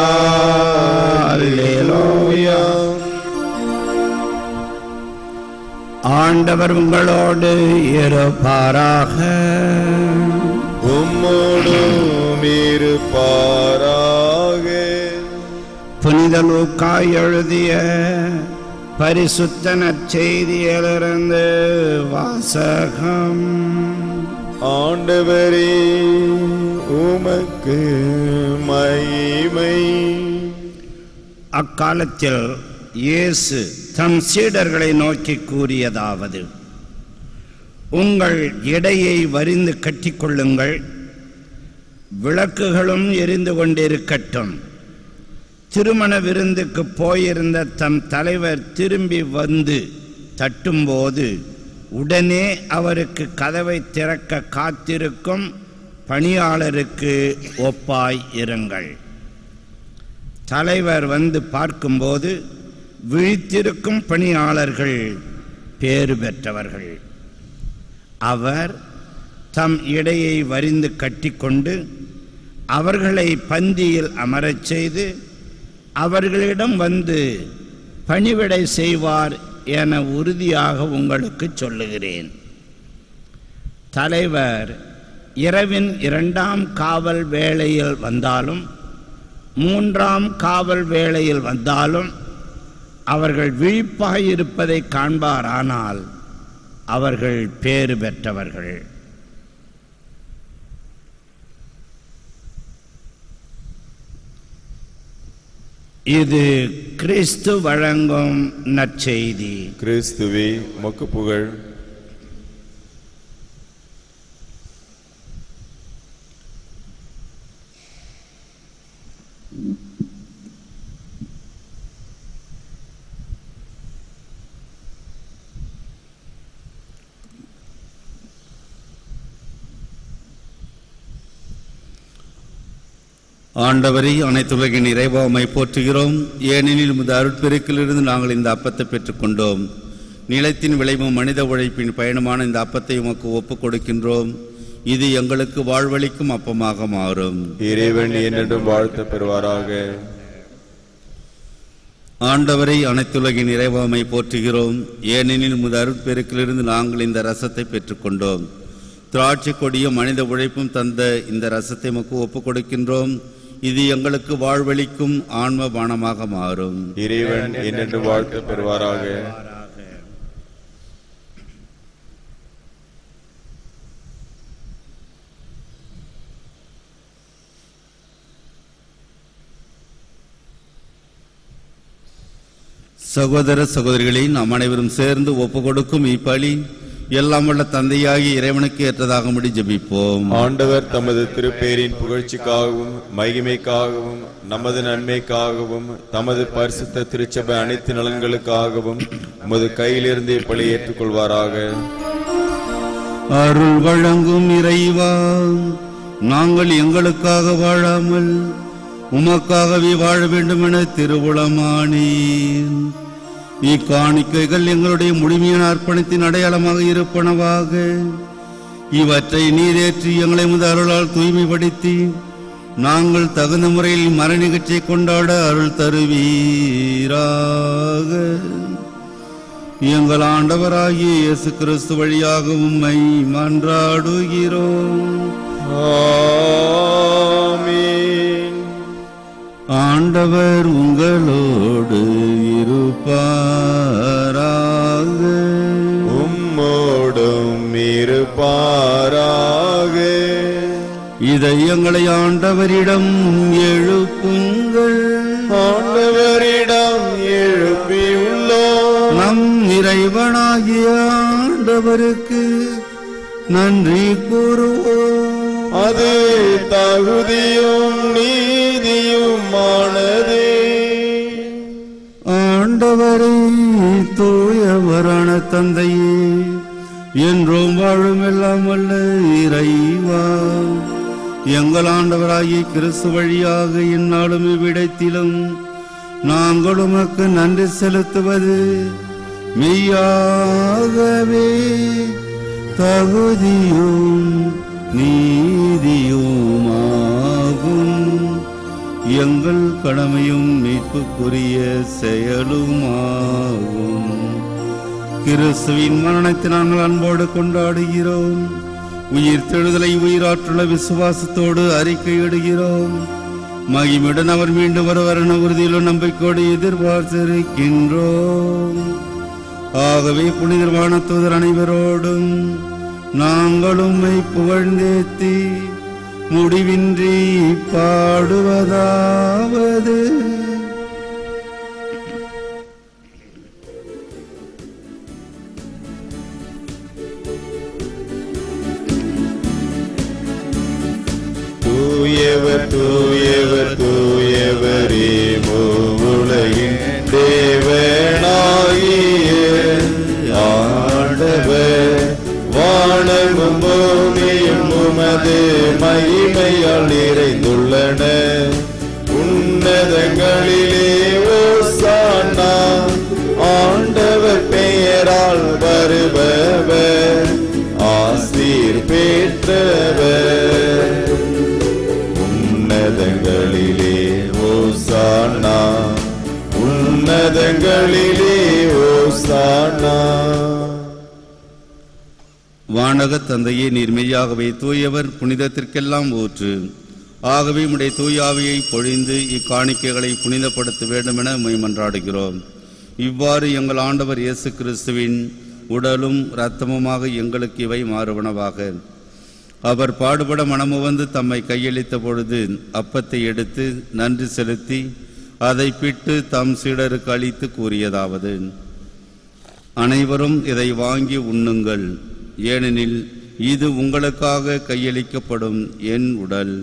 அல்லேலூயா. ஆண்டவர் உங்களோடு இருப்பாராக. உம்மோடும் இருப்பாராக. புனித லூக்கா எழுதிய பரிசுத்த நற்செய்தியிலிருந்து வாசகம். ஆண்டவரே உமக்கு மகிமை. அக்காலத்தில் இயேசு தம் சீடர்களை நோக்கி கூறியதாவது: உங்கள் எடையை வரிந்து கட்டிக்கொள்ளுங்கள், விளக்குகளும் எரிந்து கொண்டிருக்கட்டும். திருமண விருந்துக்கு போயிருந்த தம் தலைவர் திரும்பி வந்து தட்டும்போது உடனே அவருக்கு கதவை திறக்க காத்திருக்கும் பணியாளருக்கு ஒப்பாய் இருங்கள். தலைவர் வந்து பார்க்கும்போது விழித்திருக்கும் பணியாளர்கள் பேறு பெற்றவர்கள். அவர் தம் இடையை வரிந்து கட்டிக்கொண்டு அவர்களை பந்தியில் அமரச் செய்து அவர்களிடம் வந்து பணிவிடை செய்வார் என உறுதியாக உங்களுக்கு சொல்லுகிறேன். தலைவர் இரவின் இரண்டாம் காவல் வேளையில் வந்தாலும் மூன்றாம் காவல் வேளையில் வந்தாலும் அவர்கள் விழிப்பாயிருப்பதை காண்பாரானால் அவர்கள் பேறு பெற்றவர்கள். இது கிறிஸ்து வழங்கும் நற்செய்தி. கிறிஸ்துவே உமக்கு புகழ். ஆண்டவரை அனைத்துலகின் இறைவாமை போற்றுகிறோம். ஏனெனில் உமது அருட்பெருக்கிலிருந்து நாங்கள் இந்த அப்பத்தை பெற்றுக்கொண்டோம். நிலத்தின் விளைவும் மனித உழைப்பின் பயணமான இந்த அப்பத்தை உமக்கு ஒப்புக் கொடுக்கின்றோம். இது எங்களுக்கு வாழ்வளிக்கும் அப்பமாக மாறும். இறைவன் என்றும் வாழ்த்து பெறுவாராக. ஆண்டவரை அனைத்துலகின் இறைவாமை போற்றுகிறோம். ஏனெனில் உமது அருட்பெருக்கிலிருந்து நாங்கள் இந்த ரசத்தை பெற்றுக்கொண்டோம். திராட்சை கொடியும் மனித உழைப்பும் தந்த இந்த ரசத்தை உமக்கு ஒப்புக் கொடுக்கின்றோம். இது எங்களுக்கு வாழ்வளிக்கும் ஆன்ம பானமாக மாறும். இறைவன் என்று வாழ்த்து பெறுவாராக. சகோதர சகோதரிகளை நாம் அனைவரும் சேர்ந்து ஒப்புக் கொடுக்கும் இப்பலி எல்லாம் வல்ல தந்தையாகி இறைவனுக்கு ஏற்றதாகும்படி ஜெபிப்போம். ஆண்டவர் தமது திருப்பேரின் புகழ்ச்சிக்காகவும் மகிமைக்காகவும் நமது நன்மைக்காகவும் தமது பரிசுத்த திருச்சபை அனைத்து நலன்களுக்காகவும் உமது கையிலிருந்து இப்பலி ஏற்றுக்கொள்வாராக. அருள் வழங்கும் இறைவா, நாங்கள் எங்களுக்காக வாழாமல் உமக்காகவே வாழ வேண்டும் என திருவுளமானீர். இக்காணிக்கைகள் எங்களுடைய முழுமையான அர்ப்பணத்தின் அடையாளமாக இருப்பனவாக. இவற்றை நீரேற்றி எங்களை முதல் அருளால் தூய்மைப்படுத்தி நாங்கள் தகுந்த முறையில் மர நிகழ்ச்சியை கொண்டாட அருள் தருவீராக. எங்கள் ஆண்டவராகிய இயேசு கிறிஸ்து வழியாக உம்மை மன்றாடுகிறோம். ஆமென். ஆண்டவர் உங்களோடு இருப்பாராக. உம்மோடும் இருப்பாராக. இதை எங்களை ஆண்டவரிடம் எழுப்புங்கள். ஆண்டவரிடம் எழுப்பியுள்ளோம். நம் இறைவனாகிய ஆண்டவருக்கு நன்றி கூறுவோம். அது தகுதியும் நீதியுமானதே. ஆண்டவரே, தூயவரான தந்தையே, என்றும் வாழும் எல்லாம் வல்ல இறைவா, எங்கள் ஆண்டவராகிய கிறிஸ்து வழியாக இந்நாளும் இவ்விடத்திலும் நாங்கள் உமக்கு நன்றி செலுத்துவது மெய்யாகவே தகுதியும் நீதியுமாகும். எங்கள் கடமையும் மீட்புக்குரிய செயலுமாகும். கிறிஸ்துவின் மரணத்தை நாங்கள் அன்போடு கொண்டாடுகிறோம். உயிர் தெழுதலை உயிராற்றுள்ள விசுவாசத்தோடு அறிக்கையிடுகிறோம். மகிமையுடன் அவர் மீண்டும் வருவார் என உறுதியிலும் நம்பிக்கையோடு எதிர்பார்த்திருக்கின்றோம். ஆகவே புனிதமான தூதர் அனைவரோடும் நாங்கள் உம்மை புகழ்ந்தேத்தி முடிவின்றி பாடுவதாவது: தூயவர் தூயவர் தூயவரே மூவுலகின் தேவனாகிய ஆண்டவர், வானமும் பூமியும் உமது மகிமையால் நிறைந்துள்ளன. உன்னதங்களிலே ஓசானா, ஆண்டவர் பெயரால் வருபவர் ஆசீர் பெற்றவர். உன்னதங்களிலே ஓசானா, உன்னதங்களிலே ஓசானா. வானக தந்தையே, நீர் மெய்யாகவே தூயவர், புனிதத்திற்கெல்லாம் ஊற்று. ஆகவே உம்முடைய தூய ஆவியை பொழிந்து இக்காணிக்கைகளை புனிதப்படுத்த வேண்டும் என உம்மை மன்றாடுகிறோம். இவ்வாறு எங்கள் ஆண்டவர் இயேசு கிறிஸ்துவின் உடலும் இரத்தமுமாக எங்களுக்கு இவை மாறுவனவாக. அவர் பாடுபட மனமுவந்து தம்மை கையளித்த பொழுது அப்பத்தை எடுத்து நன்றி செலுத்தி அதை பிட்டு தம் சீடருக்கு அளித்து கூறியதாவது: அனைவரும் இதை வாங்கி உண்ணுங்கள், ஏனெனில் இது உங்களுக்காக கையளிக்கப்படும் என் உடல்.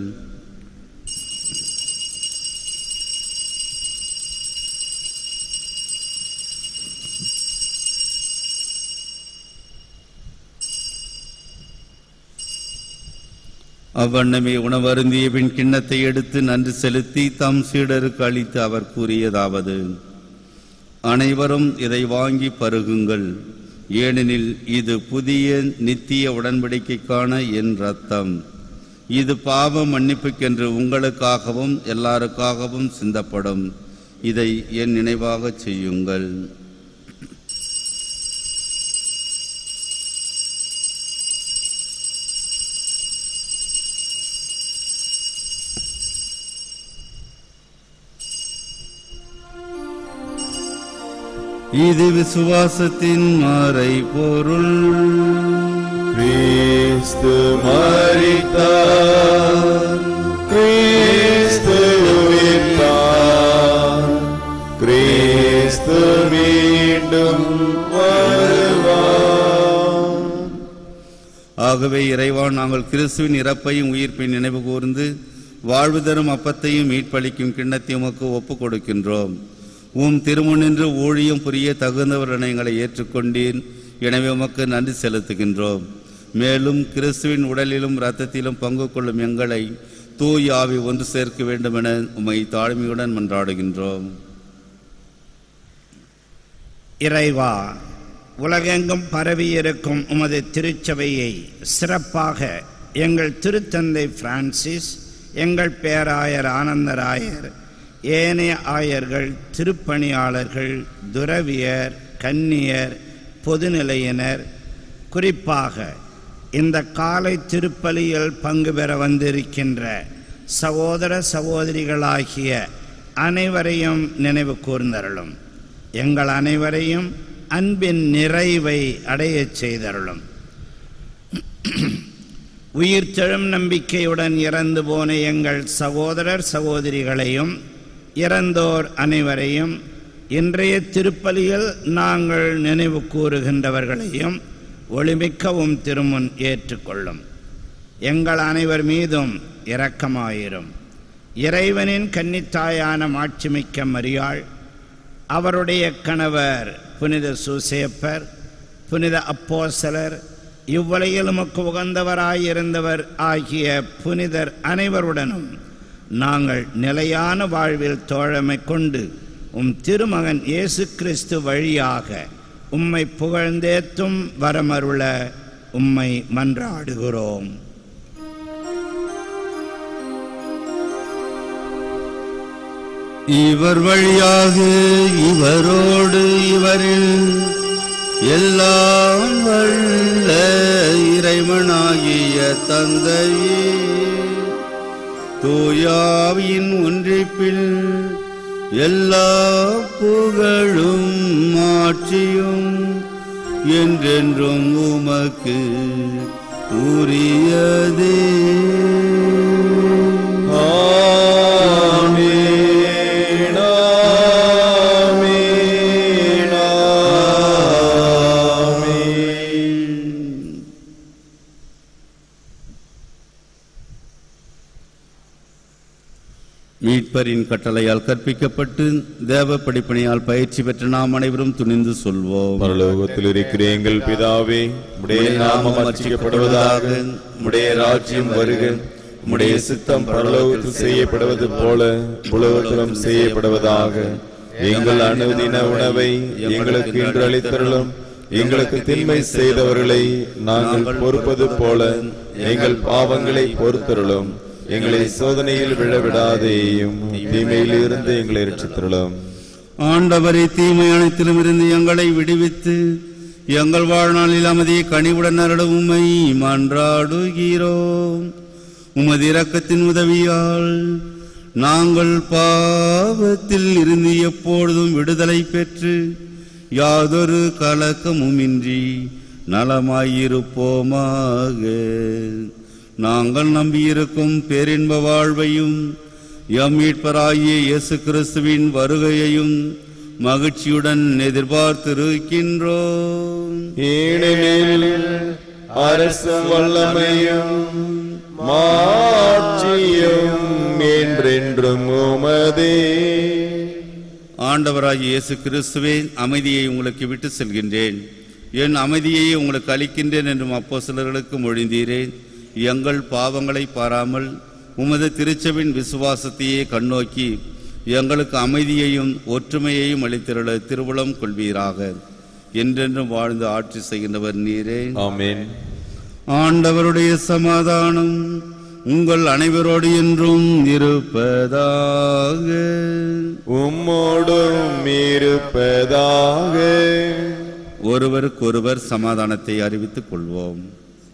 அவ்வண்ணமே உணவருந்திய பின் கிண்ணத்தை எடுத்து நன்றி செலுத்தி தம் சீடருக்கு அளித்து அவர் கூறியதாவது: அனைவரும் இதை வாங்கி பருகுங்கள், ஏனெனில் இது புதிய நித்திய உடன்படிக்கைக்கான என் இரத்தம். இது பாவ மன்னிப்புக்கென்று உங்களுக்காகவும் எல்லாருக்காகவும் சிந்தப்படும். இதை என் நினைவாக செய்யுங்கள். இது விசுவாசத்தின் மறை பொருள். கிறிஸ்து மரித்தார், கிறிஸ்து உயிர்த்தார், கிறிஸ்து மீண்டும் வருவார். ஆகவே இறைவா, நாங்கள் கிறிஸ்துவின் இறப்பையும் உயிர்ப்பையும் நினைவு கூர்ந்து வாழ்வு தரும் அப்பத்தையும் மீட்பளிக்கும் கிண்ணத்தையும் உமக்கு ஒப்புக் கொடுக்கின்றோம். உம் திருமுன்னின்று ஊழியம் புரிய தகுந்தவர்கள் எங்களை ஏற்றுக்கொண்டீர். எனவே உமக்கு நன்றி செலுத்துகின்றோம். மேலும் கிறிஸ்துவின் உடலிலும் இரத்தத்திலும் பங்கு கொள்ளும் எங்களை தூய் ஆவி ஒன்று சேர்க்க வேண்டும் என உம்மை தாழ்மையுடன் மன்றாடுகின்றோம். இறைவா, உலகெங்கும் பரவியிருக்கும் உமது திருச்சபையை சிறப்பாக எங்கள் திருத்தந்தை பிரான்சிஸ், எங்கள் பேராயர் ஆனந்தராயர், ஏனைய ஆயர்கள், திருப்பணியாளர்கள், துறவியர், கன்னியர், பொதுநிலையினர், குறிப்பாக இந்த காலை திருப்பலியில் பங்கு பெற வந்திருக்கின்ற சகோதர சகோதரிகளாகிய அனைவரையும் நினைவு கூர்ந்தருளும். எங்கள் அனைவரையும் அன்பின் நிறைவை அடையச் செய்தருளும். உயிர்த்தெழும் நம்பிக்கையுடன் இறந்து போன எங்கள் சகோதரர் சகோதரிகளையும் இறந்தோர் அனைவரையும் இன்றைய திருப்பலியில் நாங்கள் நினைவு கூறுகின்றவர்களையும் ஒளிமிக்கவும் திருமுன் ஏற்றுக்கொள்ளும். எங்கள் அனைவர் மீதும் இரக்கமாயிரும். இறைவனின் கன்னித்தாயான மாட்சிமிக்க மரியாள், அவருடைய கணவர் புனித சூசேப்பர், புனித அப்போஸ்தலர், இவ்வுலகில் உமக்கு உகந்தவராயிருந்தவர் ஆகிய புனிதர் அனைவருடனும் நாங்கள் நிலையான வாழ்வில் தோழமை கொண்டு உம் திருமகன் இயேசு கிறிஸ்து வழியாக உம்மை புகழ்ந்தேத்தும் வரமருள உம்மை மன்றாடுகிறோம். இவர் வழியாக, இவரோடு, இவரில் எல்லாம் வல்ல இறைவனாகிய தந்தையே, தூயாவின் ஒன்றிப்பில் எல்லா புகழும் ஆட்சியும் என்றென்றும் உமக்கு உரியதே. மீட்பரின் கட்டளையால் கற்பிக்கப்பட்டு தேவ படிப்பனையால் பயிற்சி பெற்ற நாம் அனைவரும் துணிந்து சொல்வோம். பரலோகத்தில் இருக்கிற எங்கள் பிதாவே, உம்முடைய நாமம் அர்ச்சிக்கப்படுவதாக, உம்முடைய ராஜ்யம் வருக, உம்முடைய சித்தம் பரலோகத்தில் செய்யப்படுவது போல உலகத்திலும் செய்யப்படுவதாக. எங்கள் அனுதின உணவை எங்களுக்கு இன்று அளித்தருளும். எங்களுக்கு தீமை செய்தவர்களை நாங்கள் பொறுப்பது போல எங்கள் பாவங்களை பொறுத்தருளும். எங்களை சோதனையில் விழவிடாதேயும், தீமையில் இருந்து எங்களை ரட்சித்தருளும். ஆண்டவரை தீமை அனைத்திலும் இருந்து எங்களை விடுவித்து எங்கள் வாழ்நாளில் அமைதியை கனிவுடன் அருளும் உம்மை மன்றாடுகிறோம். உமது இரக்கத்தின் உதவியால் நாங்கள் பாவத்தில் இருந்து எப்பொழுதும் விடுதலை பெற்று யாதொரு கலக்கமுமின்றி நலமாயிருப்போமாக. நாங்கள் நம்பியிருக்கும் பேரின்ப வாழ்வையும் எம் மீட்பராகிய இயேசு கிறிஸ்துவின் வருகையையும் மகிழ்ச்சியுடன் எதிர்பார்த்திருக்கின்றோம். ஏனெனில் அரசும் வல்லமையும் மாட்சியும் என்றென்றும் உமதே. ஆண்டவராகிய இயேசு கிறிஸ்துவே, அமைதியை உங்களுக்கு விட்டு செல்கின்றேன், என் அமைதியை உங்களுக்கு அளிக்கின்றேன் என்றும் அப்போஸ்தலர்களுக்கு மொழிந்தீரேன். எங்கள் பாவங்களை பாராமல் உமது திருச்சபின் விசுவாசத்தையே கண்ணோக்கி எங்களுக்கு அமைதியையும் ஒற்றுமையையும் அளித்திருள திருவுளம் கொள்வீராக. என்றென்றும் வாழ்ந்து ஆட்சி செய்கின்றவர் நீரே. ஆமென். ஆண்டவருடைய சமாதானம் உங்கள் அனைவரோடு என்றும் இருப்பதாக. உம்மோடும் இருப்பதாக. ஒருவருக்கொருவர் சமாதானத்தை அறிவித்துக் கொள்வோம்.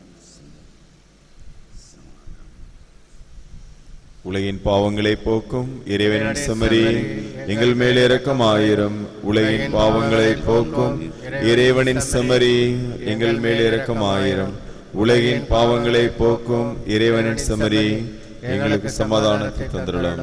உலகின் பாவங்களை போக்கும் இறைவனின் செம்மறி, எங்கள் மேல் இரக்கமாயிரும். உலகின் பாவங்களை போக்கும் இறைவனின் செம்மறி, எங்கள் மேல் இரக்கமாயிரும். உலகின் பாவங்களை போக்கும் இறைவனின் செம்மறி, எங்களுக்கு சமாதானத்தை தந்திரலாம்.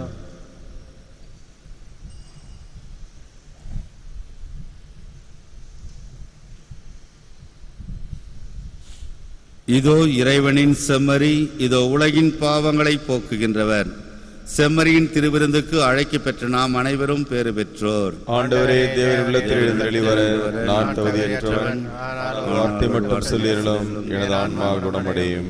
இதோ இறைவனின் செம்மறி, இதோ உலகின் பாவங்களை போக்குகின்றவர். செம்மறியின் திருவிருந்துக்கு அழைக்க பெற்ற நாம் அனைவரும் பேறு பெற்றோர். ஆண்டவரே, தேவன் உள்ளத்தில் எழுந்தருளி வர நான் தகுதியற்றவன். வார்த்தை மட்டும் சொல்லிடலாம், எனது ஆன்மா குணமடையும்.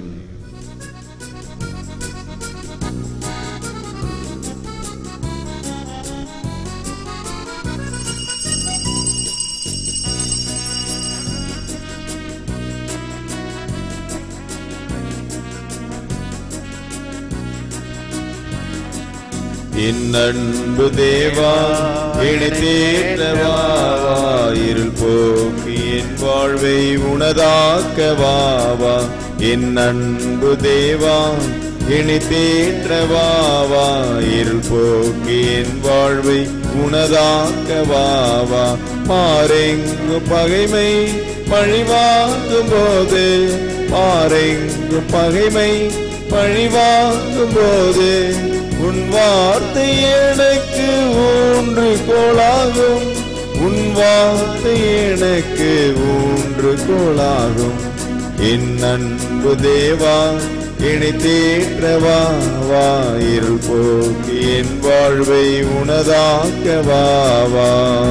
என் அன்பு தேவா, என்னை தேற்றவாவா, இருள் போக்கி என் வாழ்வை உனதாக்கவாவா. என் அன்பு தேவா, என்னை தேற்றவாவா, இருள் போக்கி என் வாழ்வை உனதாக்கவாவா. மாறெங்கு பகைமை பழிவாங்கும் போது, மாறெங்கு பகைமை பழிவாங்கும் போது, உன் வார்த்தை எனக்கு ஊன்று கோளாகும். உன் வார்த்தை எனக்கு ஊன்று கோளாகும். என் அன்பு தேவா, என்னை தேற்றவாவா, இருள் போக்கி என் வாழ்வை உனதாக்கவாவா.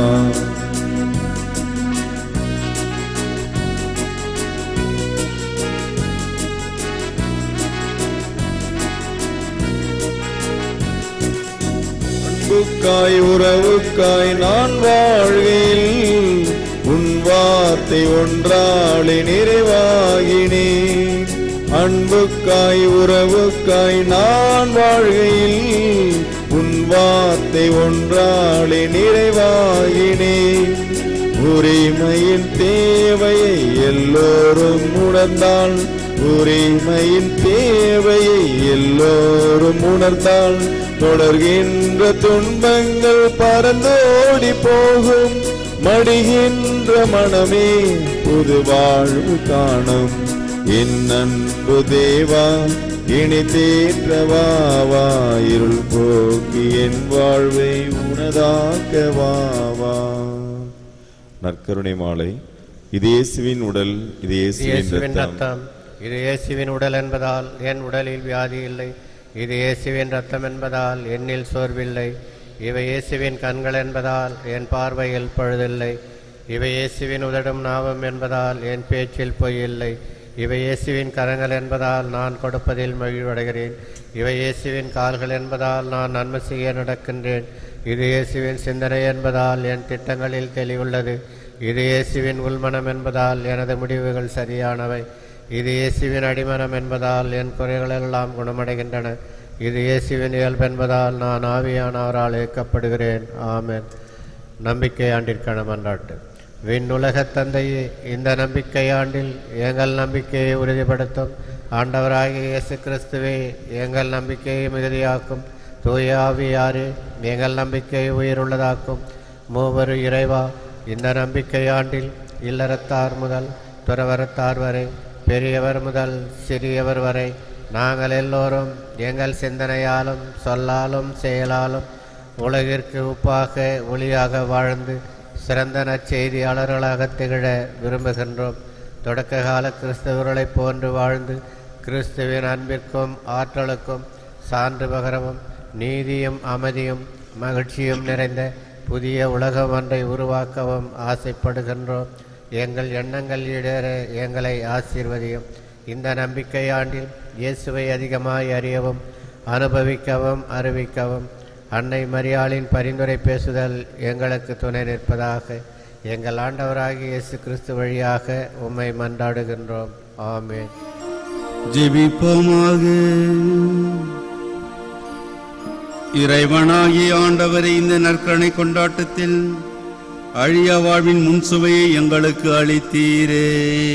அன்புக்காய் உறவுக்காய் நான் வாழ்கையில் உன் வார்த்தை ஒன்றாலே நிறைவாகினேன். அன்புக்காய் உறவுக்காய் நான் வாழ்கையில் உன் வார்த்தை ஒன்றாலே நிறைவாகினேன். உரிமையின் தேவையை எல்லோரும் உணர்ந்தால் உரிமையின் தேவையை எல்லோரும் உணர்ந்தால் தொடர்கின்ற துன்பங்கள் பறந்தோடி போகும். மடிகின்ற மனமே புது வாழ்வு காணும். என் அன்பு தேவா இனி தேற்றவாவா, இருள் போக்கி என் வாழ்வை உனதாக்கவாவா. நற்கருணை மாலை. இது இயேசுவின் உடல், இது இயேசுவின் ரத்தம். இது இயேசுவின் உடல் என்பதால் என் உடலில் வியாதி இல்லை. இது இயேசுவின் ரத்தம் என்பதால் என்னில் சோர்வில்லை. இவை இயேசுவின் கண்கள் என்பதால் என் பார்வையில் பழுதில்லை. இவை இயேசுவின் உதடும் நாவம் என்பதால் என் பேச்சில் பொய் இல்லை. இவை இயேசுவின் கரங்கள் என்பதால் நான் கொடுப்பதில் மகிழ்வடைகிறேன். இவை இயேசுவின் கால்கள் என்பதால் நான் நன்மை செய்ய நடக்கின்றேன். இது இயேசுவின் சிந்தனை என்பதால் என் திட்டங்களில் தெளிவுள்ளது. இது இயேசுவின் உள்மனம் என்பதால் எனது முடிவுகள் சரியானவை. இது இயேசுவின் அடிமனம் என்பதால் என் குறைகளெல்லாம் குணமடைகின்றன. இது இயேசுவின் இயல்பென்பதால் நான் ஆவியானவரால் இயக்கப்படுகிறேன். ஆமென். நம்பிக்கை ஆண்டிற்கான மன்றாட்டு. விண்ணுலகத் தந்தையே, இந்த நம்பிக்கை ஆண்டில் எங்கள் நம்பிக்கையை உறுதிப்படுத்தும். ஆண்டவராகிய இயேசு கிறிஸ்துவே, எங்கள் நம்பிக்கையை மிகுதியாக்கும். தூய ஆவியாரே, எங்கள் நம்பிக்கையை உயிருள்ளதாக்கும். மூவரு இறைவா, இந்த நம்பிக்கை ஆண்டில் இல்லறத்தார் முதல் துறவரத்தார் வரை, பெரியவர் முதல் சிறியவர் வரை, நாங்கள் எல்லோரும் எங்கள் சிந்தனையாலும் சொல்லாலும் செயலாலும் உலகிற்கு உப்பாக ஒளியாக வாழ்ந்து சிறந்த நற்செய்தியாளர்களாக திகழ விரும்புகின்றோம். தொடக்க கால கிறிஸ்தவர்களைப் போன்று வாழ்ந்து கிறிஸ்துவின் அன்பிற்கும் ஆற்றலுக்கும் சான்று பகரவும் நீதியும் அமைதியும் மகிழ்ச்சியும் நிறைந்த புதிய உலகம் ஒன்றை உருவாக்கவும் ஆசைப்படுகின்றோம். எங்கள் எண்ணங்கள் ஈடேற எங்களை ஆசீர்வதியும். இந்த நம்பிக்கை ஆண்டில் இயேசுவை அதிகமாய் அறியவும் அனுபவிக்கவும் அறிவிக்கவும் அன்னை மரியாளின் பரிந்துரை பேசுதல் எங்களுக்கு துணை நிற்பதாக. எங்கள் ஆண்டவராகிய இயேசு கிறிஸ்து வழியாக உம்மை மன்றாடுகின்றோம். ஆமென். ஜெபிப்போமாக. இறைவனாகிய ஆண்டவரை, இந்த நற்கருணை கொண்டாட்டத்தில் அழிய வாழ்வின் முன்சுவையை எங்களுக்கு அளித்தீரே.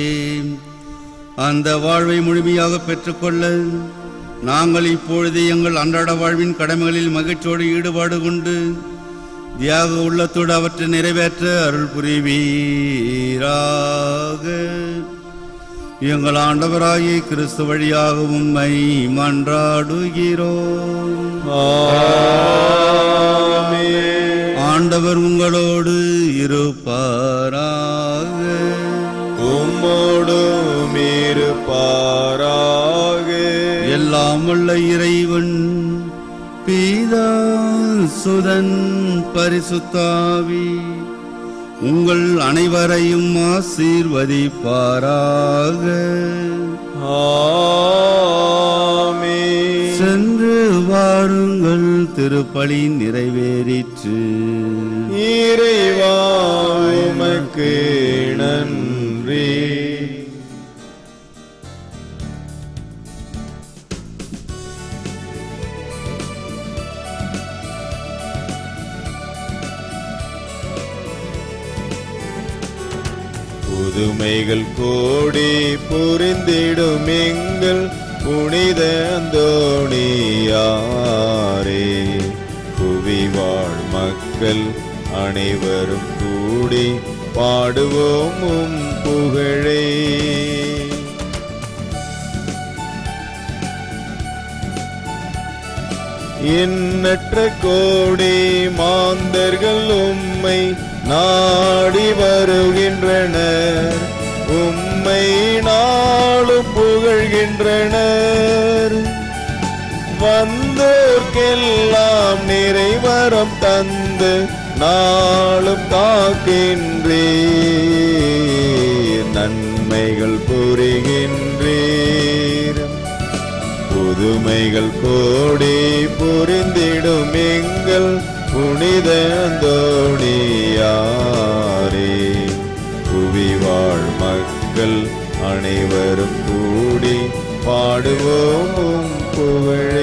அந்த வாழ்வை முழுமையாக பெற்றுக்கொள்ள நாங்கள் இப்பொழுது எங்கள் அன்றாட வாழ்வின் கடமைகளில் மகிழ்ச்சியோடு ஈடுபாடு கொண்டு தியாக உள்ளத்தோடு அவற்றை நிறைவேற்ற அருள் புரிவீராக. எங்கள் ஆண்டவராகிய கிறிஸ்து வழியாக உம்மை மன்றாடுகிறோம். ஆண்டவர் உங்களோடு இருப்பாராக. உம்மோடும் இருப்பாராக. எல்லாம் உள்ள இறைவன் பிதா சுதன் பரிசுத்தாவி உங்கள் அனைவரையும் ஆசீர்வதிப்பாராக. ஆமென். சென்று வாருங்கள், திருப்பலி நிறைவேறிற்று. இறைவா உமக்கு நன்றி. புதுமைகள் கோடி புரிந்திடும் எங்கள் புனித அந்தோணியாரே, புவி வாழ் மக்கள் அனைவரும் கூடி பாடுவோம் உம் புகழே. எண்ணற்ற கோடி மாந்தர்கள் உம்மை நாடி வருகின்றனர், உம்மை நாளும் புகழ்கின்றனர். வந்தோர்க்கெல்லாம் நிறைவரம் தந்து நாளும் காக்கின்றீர், நன்மைகள் புரிகின்றீர். புதுமைகள் கோடி புரிந்திடும் எங்கள் புனித அந்தோணியாரே, புவி வாழ் மக்கள் அனைவரும் கூடி பாடுவோம் உம் புகழே.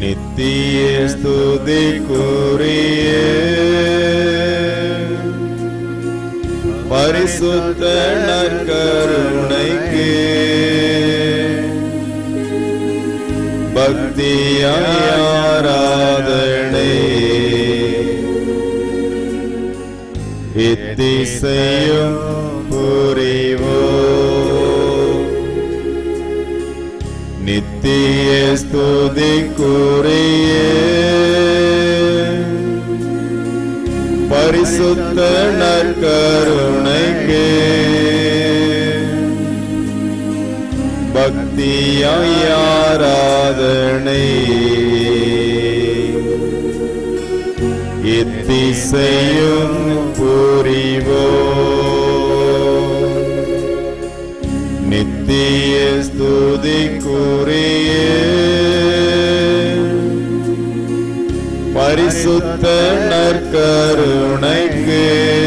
நித்திய ஸ்துதிக்குரிய பரிசுத்த நற்கருணைக்கு பக்தியாய் ஆராதனை இத்திசையும் புரிவோம். நித்திய ஸ்துதிக்குரிய பரிசுத்த நற்கருணைக்கு பக்தியாய் ஆராதனை இத்திசையும் புரிவோம். நித்திய ஸ்துதிக்குரிய பரிசுத்த நற்கருணைக்கு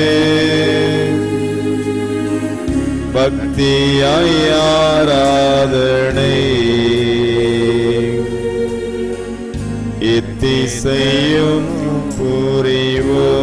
பக்தியாய் ஆராதனை இத்திசையும் புரிவோம்.